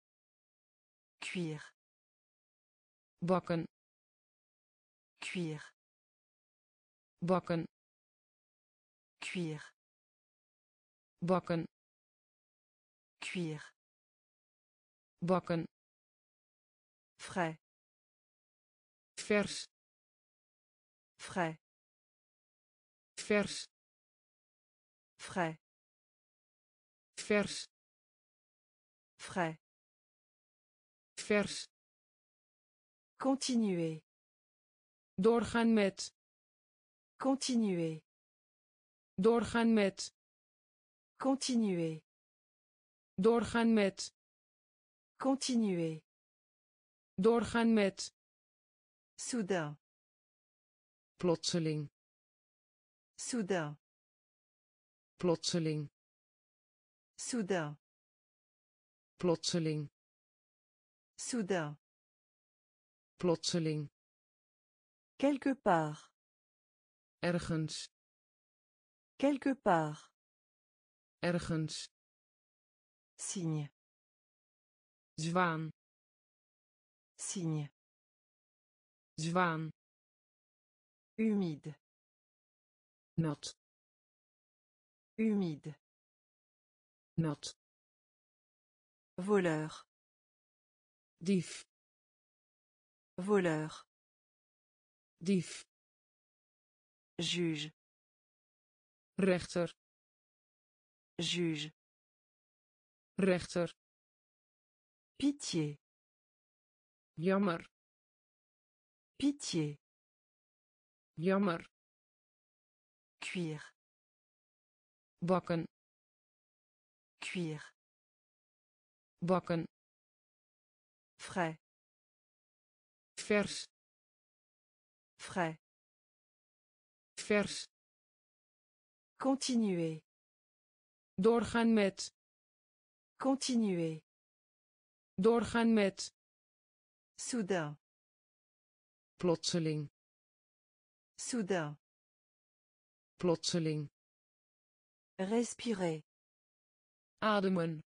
cuire, bakken, cuire, bakken, cuire, bakken, cuire, bakken, frais, vers, frais, vers, frais, vers, frais, vers, continuer, doorgaan met, continuer, doorgaan met, continuer, doorgaan met, continuer, doorgaan met, soudain, plotseling, soudain, plotseling, soudain, plotseling, soudain, plotseling, quelque part, ergens, quelque part, ergens, signe, zwaan, signe, zwaan, humide, nat, humide, nat, voleur, dief, voleur, dief, juge, rechter, juge, rechter, pitié, jammer, pitié, jammer, cuire, bakken, cuire, bakken, frais, vers, frais, vers, continuer, doorgaan met, continuer, doorgaan met, soudain, plotseling, soudain, plotseling, respirer, ademen,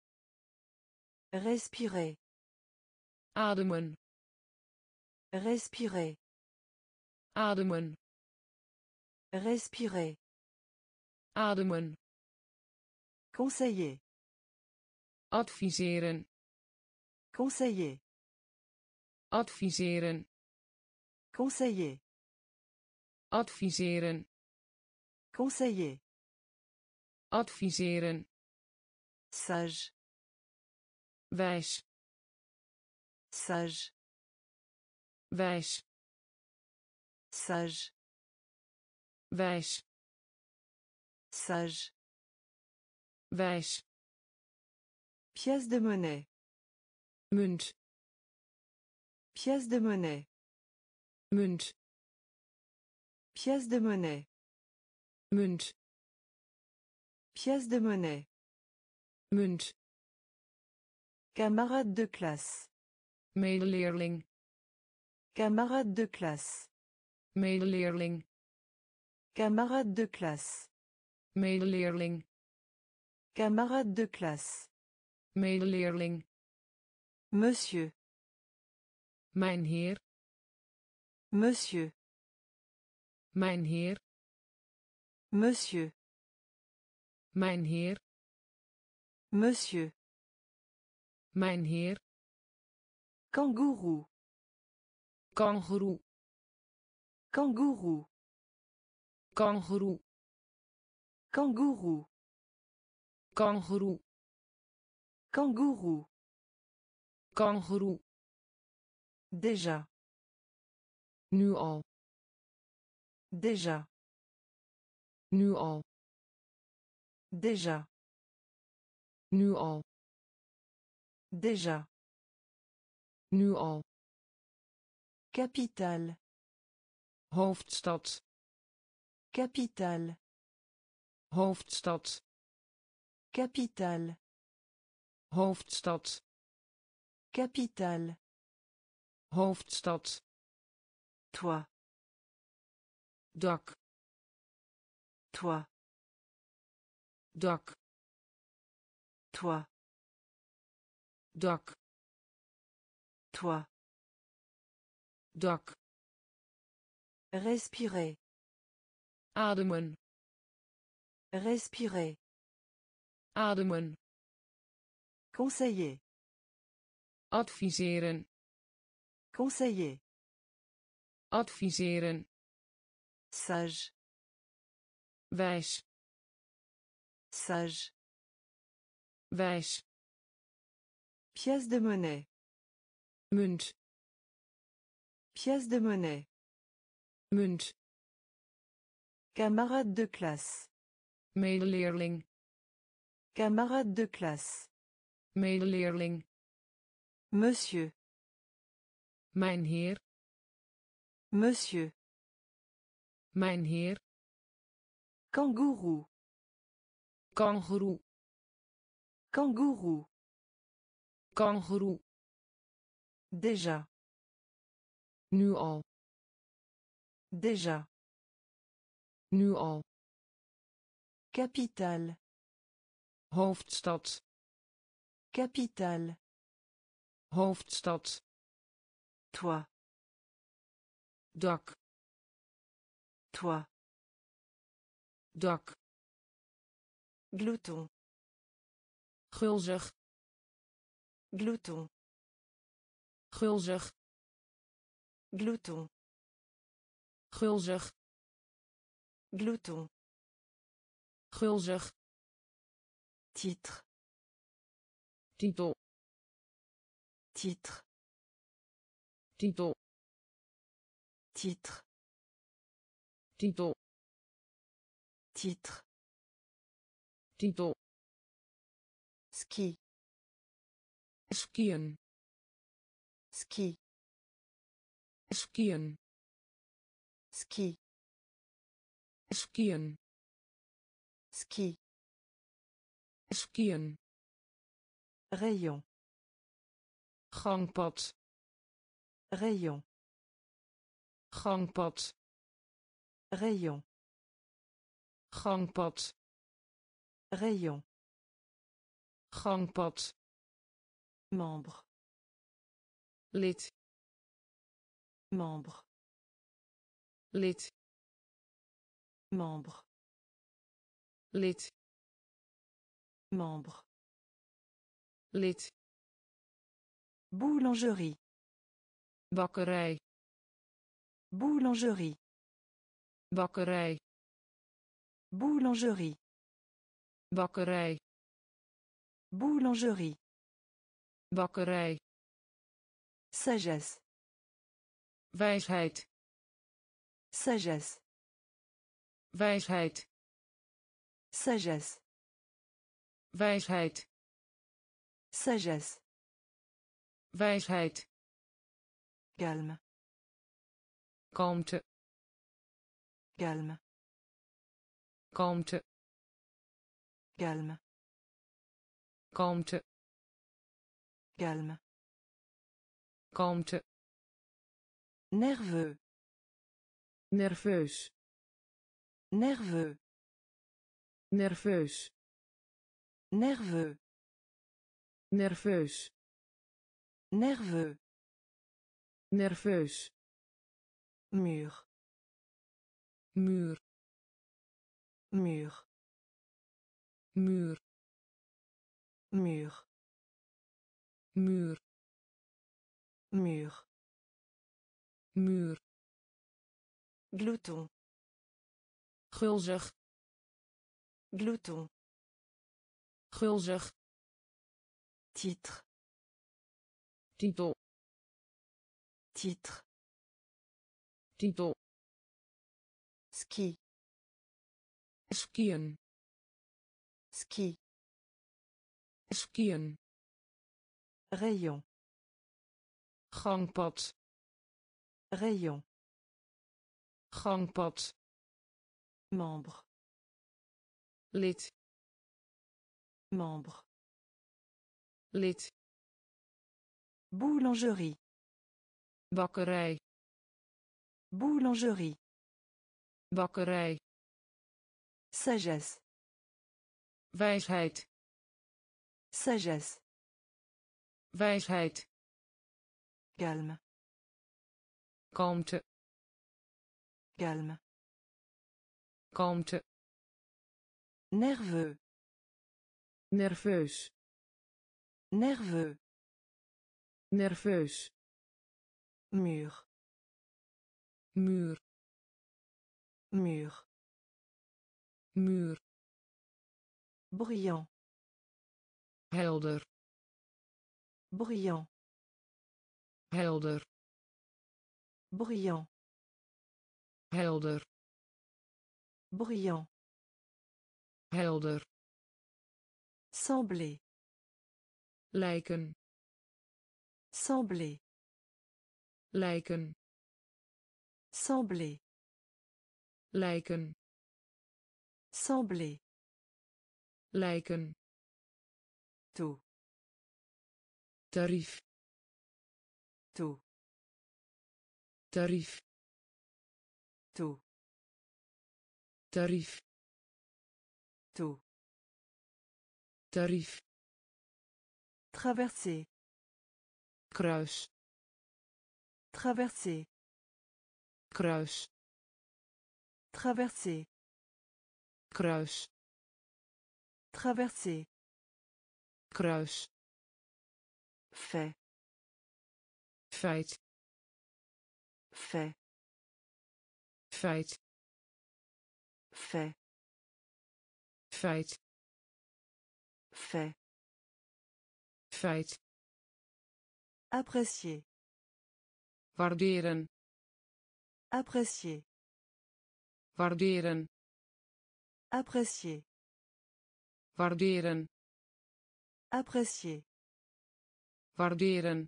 respirer, ademen, respirer, ademen, respirer, ademen, conseiller, adviseren, conseiller, adviseren, conseiller, adviseren, conseiller, adviseren, sage, wijs, sage, wijs, sage, wijs, sage, wijs, pièce de monnaie, munt, pièce de monnaie, munt, pièce de monnaie, munt, pièce de monnaie, munt, camarade de classe, medeleerling, camarade de classe, medeleerling, camarade de classe, medeleerling, camarade de classe, medeleerling, monsieur, mijn heer, monsieur, mijn heer, monsieur, mijn heer, monsieur, mijn heer, kangoeroe, kangoeroe, kangoeroe, kangoeroe, kangoeroe, kangoeroe, kangoeroe, kangoeroe, déjà, nu al, déjà, nu al, déjà, Nu al. Déjà. Nu al. Capitale. Hoofdstad. Capitale. Hoofdstad. Capitale. Hoofdstad. Capitale. Hoofdstad. Toi. Dak. Toi. Dak. Toi. Dak. Toi. Dak. Respirer. Ademen. Respirer. Ademen. Conseiller. Adviseren. Conseiller. Adviseren. Sage. Wijs. Sage. Wijs. Pièce de monnaie. Munt. Pièce de monnaie. Munt. Camarade de classe. Medeleerling. Camarade de classe. Medeleerling. Monsieur. Mijn heer. Monsieur. Mijn heer. Kangourou. Kangoeroe. Kangourou. Kangoeroe. Déjà. Nu al. Déjà. Nu al. Capitale. Hoofdstad. Capitale. Hoofdstad. Toi. Dak. Toi. Dak. Glouton. Gulzig. Glouton. Gulzig. Glouton. Gulzig. Glouton. Gulzig. Titre. Titel. Titre. Titel. Titre. Titel. Titre. Titel. Ski. Skiën. Ski. Skiën. Ski. Skiën. Ski. Skiën. Rayon. Gangpad. Rayon. Gangpad. Rayon. Gangpad. Rayon. Gangpad. Membre. Lid. Membre. Lid. Membre. Lid. Membre. Lid. Boulangerie. Bakkerij. Boulangerie. Bakkerij. Boulangerie. Bakkerij. Boulangerie. Bakkerij. Sagesse. Wijsheid. Sagesse. Wijsheid. Sagesse. Wijsheid. Sagesse. Wijsheid. Calme. Kalmte. Calme. Kalmte. Calme. Kalmte. Calme. Kalmte. Nerveux. Nerveus. Nerveux. Nerveus. Nerveux. Nerveus. Nerveux. Nerveus. Mur. Muur. Mur. Muur. Mur. Muur. Mur. Muur. Glouton. Gulzig. Glouton. Gulzig. Titre. Titel. Titre. Titel. Ski. Skiën. Ski. skiën, Rayon. gangpad, Rayon. gangpad, Membre. lid, Membre. lid, Boulangerie. bakkerij, Boulangerie. bakkerij, Sagesse. wijsheid, Sagesse. wijsheid, Calme. kalmte, Calme. kalmte, Nerveux. nerveus, Nerveux. nerveus, Mur. muur, Mur. muur, Bruyant. helder, Bruyant. helder, Bruyant. helder, Bruyant. helder, Sembler. lijken, Sembler. lijken, Sembler. lijken, Sembler. lijken, Tout. tarief, Tout. tarief, Tout. tarief, Tout. tarief, Traverser. kruis, Traverser. kruis, Traverser. kruis, Traverser. kruis, Fait. feit, Fait. feit, Fait. feit, Fait. feit, Apprécier. waarderen, Apprécier. waarderen, Apprécier. waarderen, Apprécier. waarderen,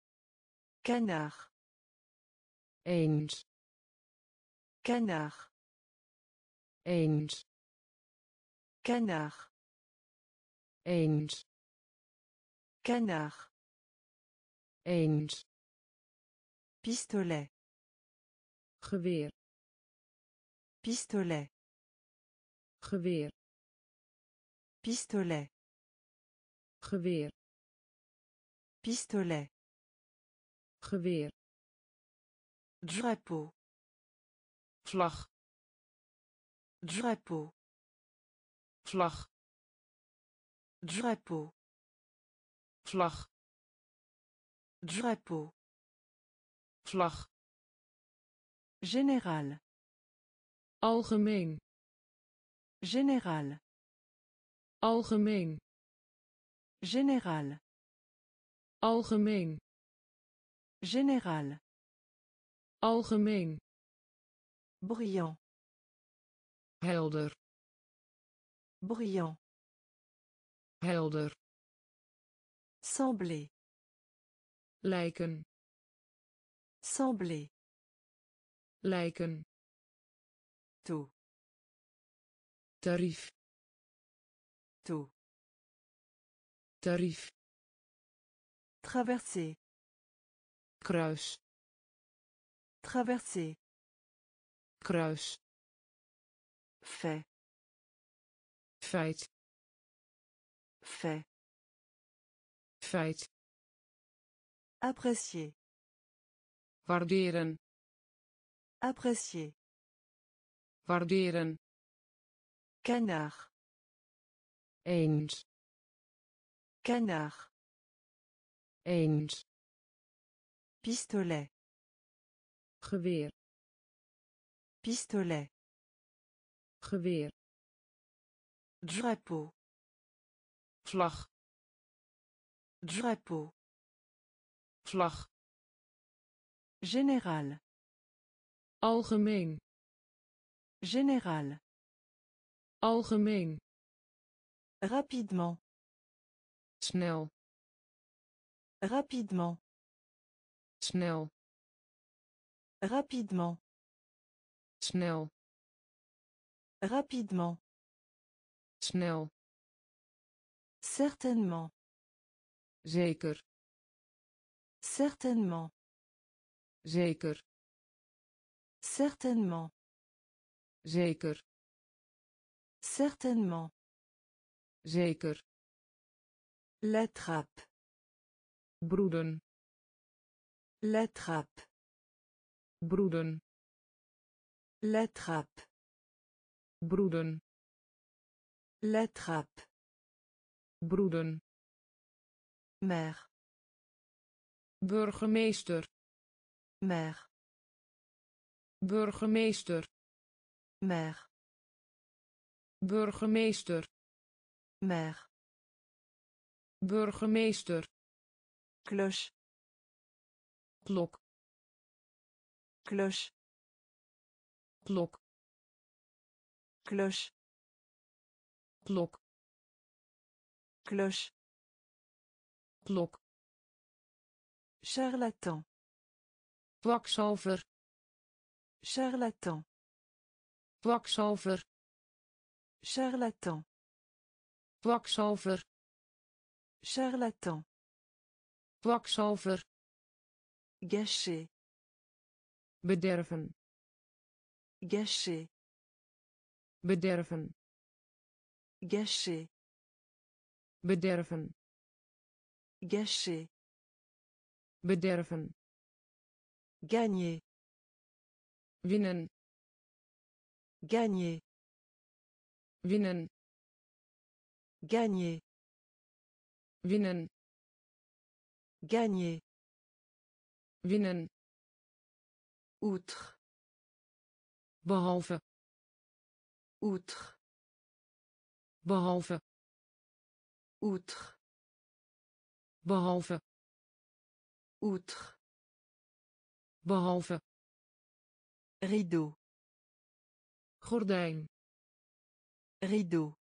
Canard. eens, Canard. eens, Canard. eens, Canard. eens, Pistolet. geweer, Pistolet. geweer, Pistolet. geweer, Pistolet. geweer, Drapeau. vlag, Drapeau. vlag, Drapeau. vlag, Drapeau. vlag, Général. algemeen, Général. algemeen, Général. algemeen, Général. algemeen, Bruyant. helder, Bruyant. helder, Sembler. lijken, Sembler. lijken, Tout. tarief, Tout. tarief, Traverser. kruis, Traverser. kruis, Fait. feit, Fait. feit, Apprécier. waarderen, Apprécier. waarderen, Canard. eens, Canard. eens, Pistolet. geweer, Pistolet. geweer, Drapeau. vlag, Drapeau. vlag, Général. algemeen, Général. algemeen, Rapidement. snel, Rapidement. snel, Rapidement. snel, Rapidement. snel, Certainement. zeker, Certainement. zeker, Certainement. zeker, Certainement. zeker, La trappe. broeden, La trappe. broeden, La trappe. broeden, La trappe. broeden, Maire. burgemeester, Maire. burgemeester, Maire. burgemeester, Maire. burgemeester, Cloche. klok, Cloche. klok, Cloche. klok, Cloche. klok, Charlatan. kwakzalver, Charlatan. kwakzalver, Charlatan. kwakzalver, Charlatan. kwakzalver, Gâcher. bederven, Gâcher. bederven, Gâcher. bederven, Gâcher. bederven, Gagner. winnen, Gagner. winnen, Gagner. winnen, Gagner. winnen, Outre. behalve, Outre. behalve, Outre. behalve, Outre. behalve, Rideau. gordijn, Rideau.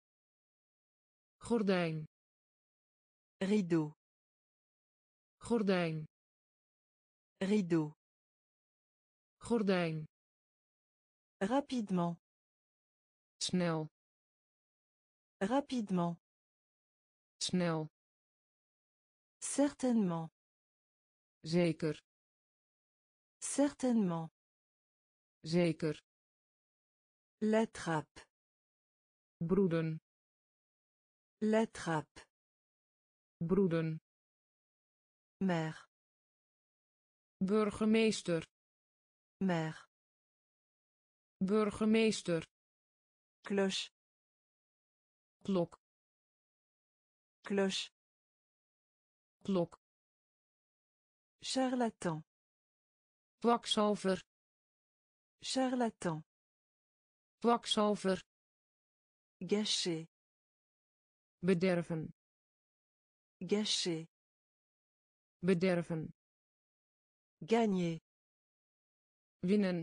gordijn, Rideau. gordijn, Rideau. gordijn, Rapidement. snel, Rapidement. snel, Certainement. zeker, Certainement. zeker, La trappe. broeden, La trappe. broeden, Maire. burgemeester, Maire. burgemeester, Cloche. klok, Cloche. klok, Charlatan. kwakzalver, Charlatan. kwakzalver, Gâcher. bederven, Gâcher. bederven, Gagner. winnen,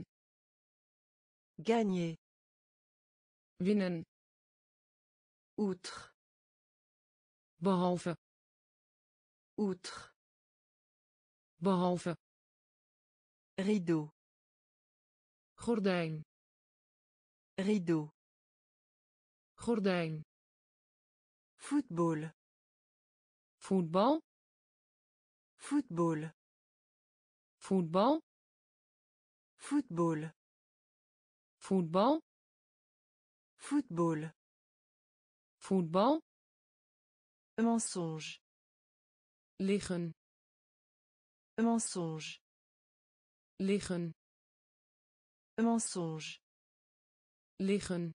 Gagner. winnen, Outre. behalve, Outre. behalve, Rideau. gordijn, Rideau. gordijn, Football. voetbal, Football. voetbal, Football. voetbal, Football. voetbal, Mensonge. liggen, Mensonge. liggen, Mensonge. liggen,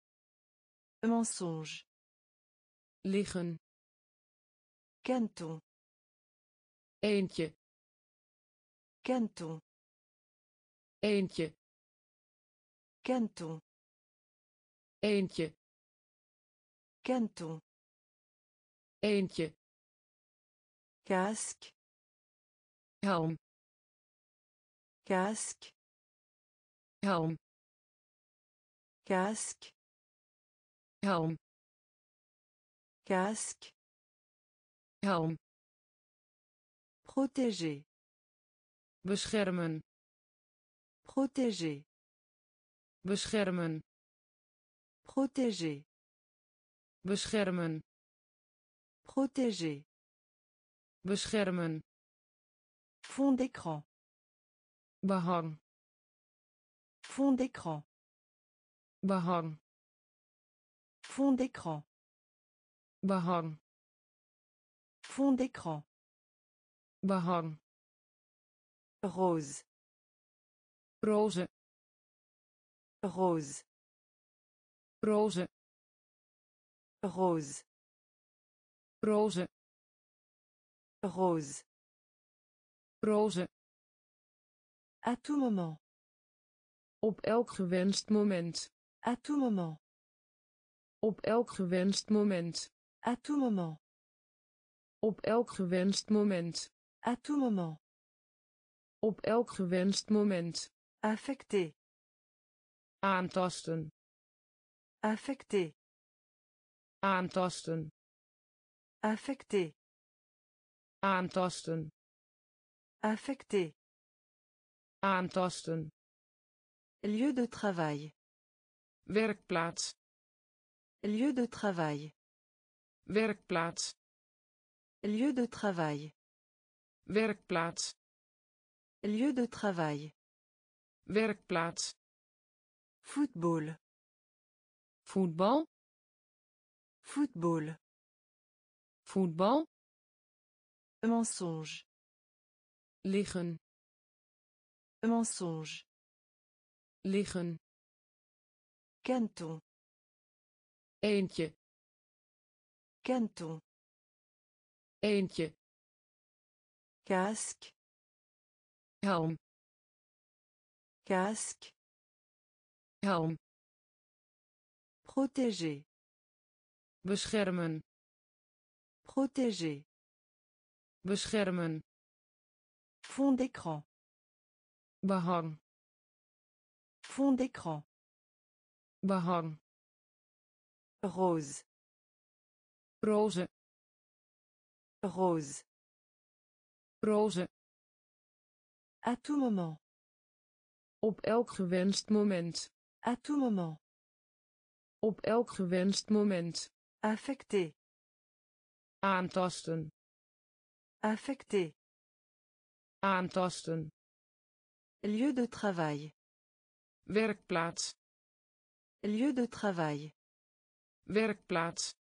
Mensonge. liggen, Canton. eentje, Canton. eentje, Canton. eentje, Canton. eentje, Casque. helm, Casque. helm, Casque. helm, Casque. helm, Protéger. beschermen, Protéger. beschermen, Protéger. beschermen, Protéger. beschermen, Fond d'écran. behang, Fond d'écran. behang, Fond d'écran. behang, Fond d'écran. behang, Rose. roze, Rose. roze, Rose. roze, Rose. roze, À tout moment. op elk gewenst moment, À tout moment. op elk gewenst moment, À tout moment. op elk gewenst moment, À tout moment. op elk gewenst moment, Affecté. aantasten, Affecté. aantasten, Affecté. aantasten, Affecté. aantasten, Lieu de travail. werkplaats, Lieu de travail. werkplaats, Lieu de travail. werkplaats, Lieu de travail. werkplaats, Football. voetbal, Football. voetbal, Mensonge. liggen, Mensonge. liggen, Canton. eentje, Canton. eentje, Casque. helm, Casque. helm, Protéger. beschermen, Protéger. beschermen, Fond d'écran. behang, Fond d'écran. behang, Rose. roze, Rose. roze, À tout moment. op elk gewenst moment, À tout moment. op elk gewenst moment, Affecté. aantasten, Affecté. aantasten, Lieu de travail. werkplaats, Lieu de travail. werkplaats,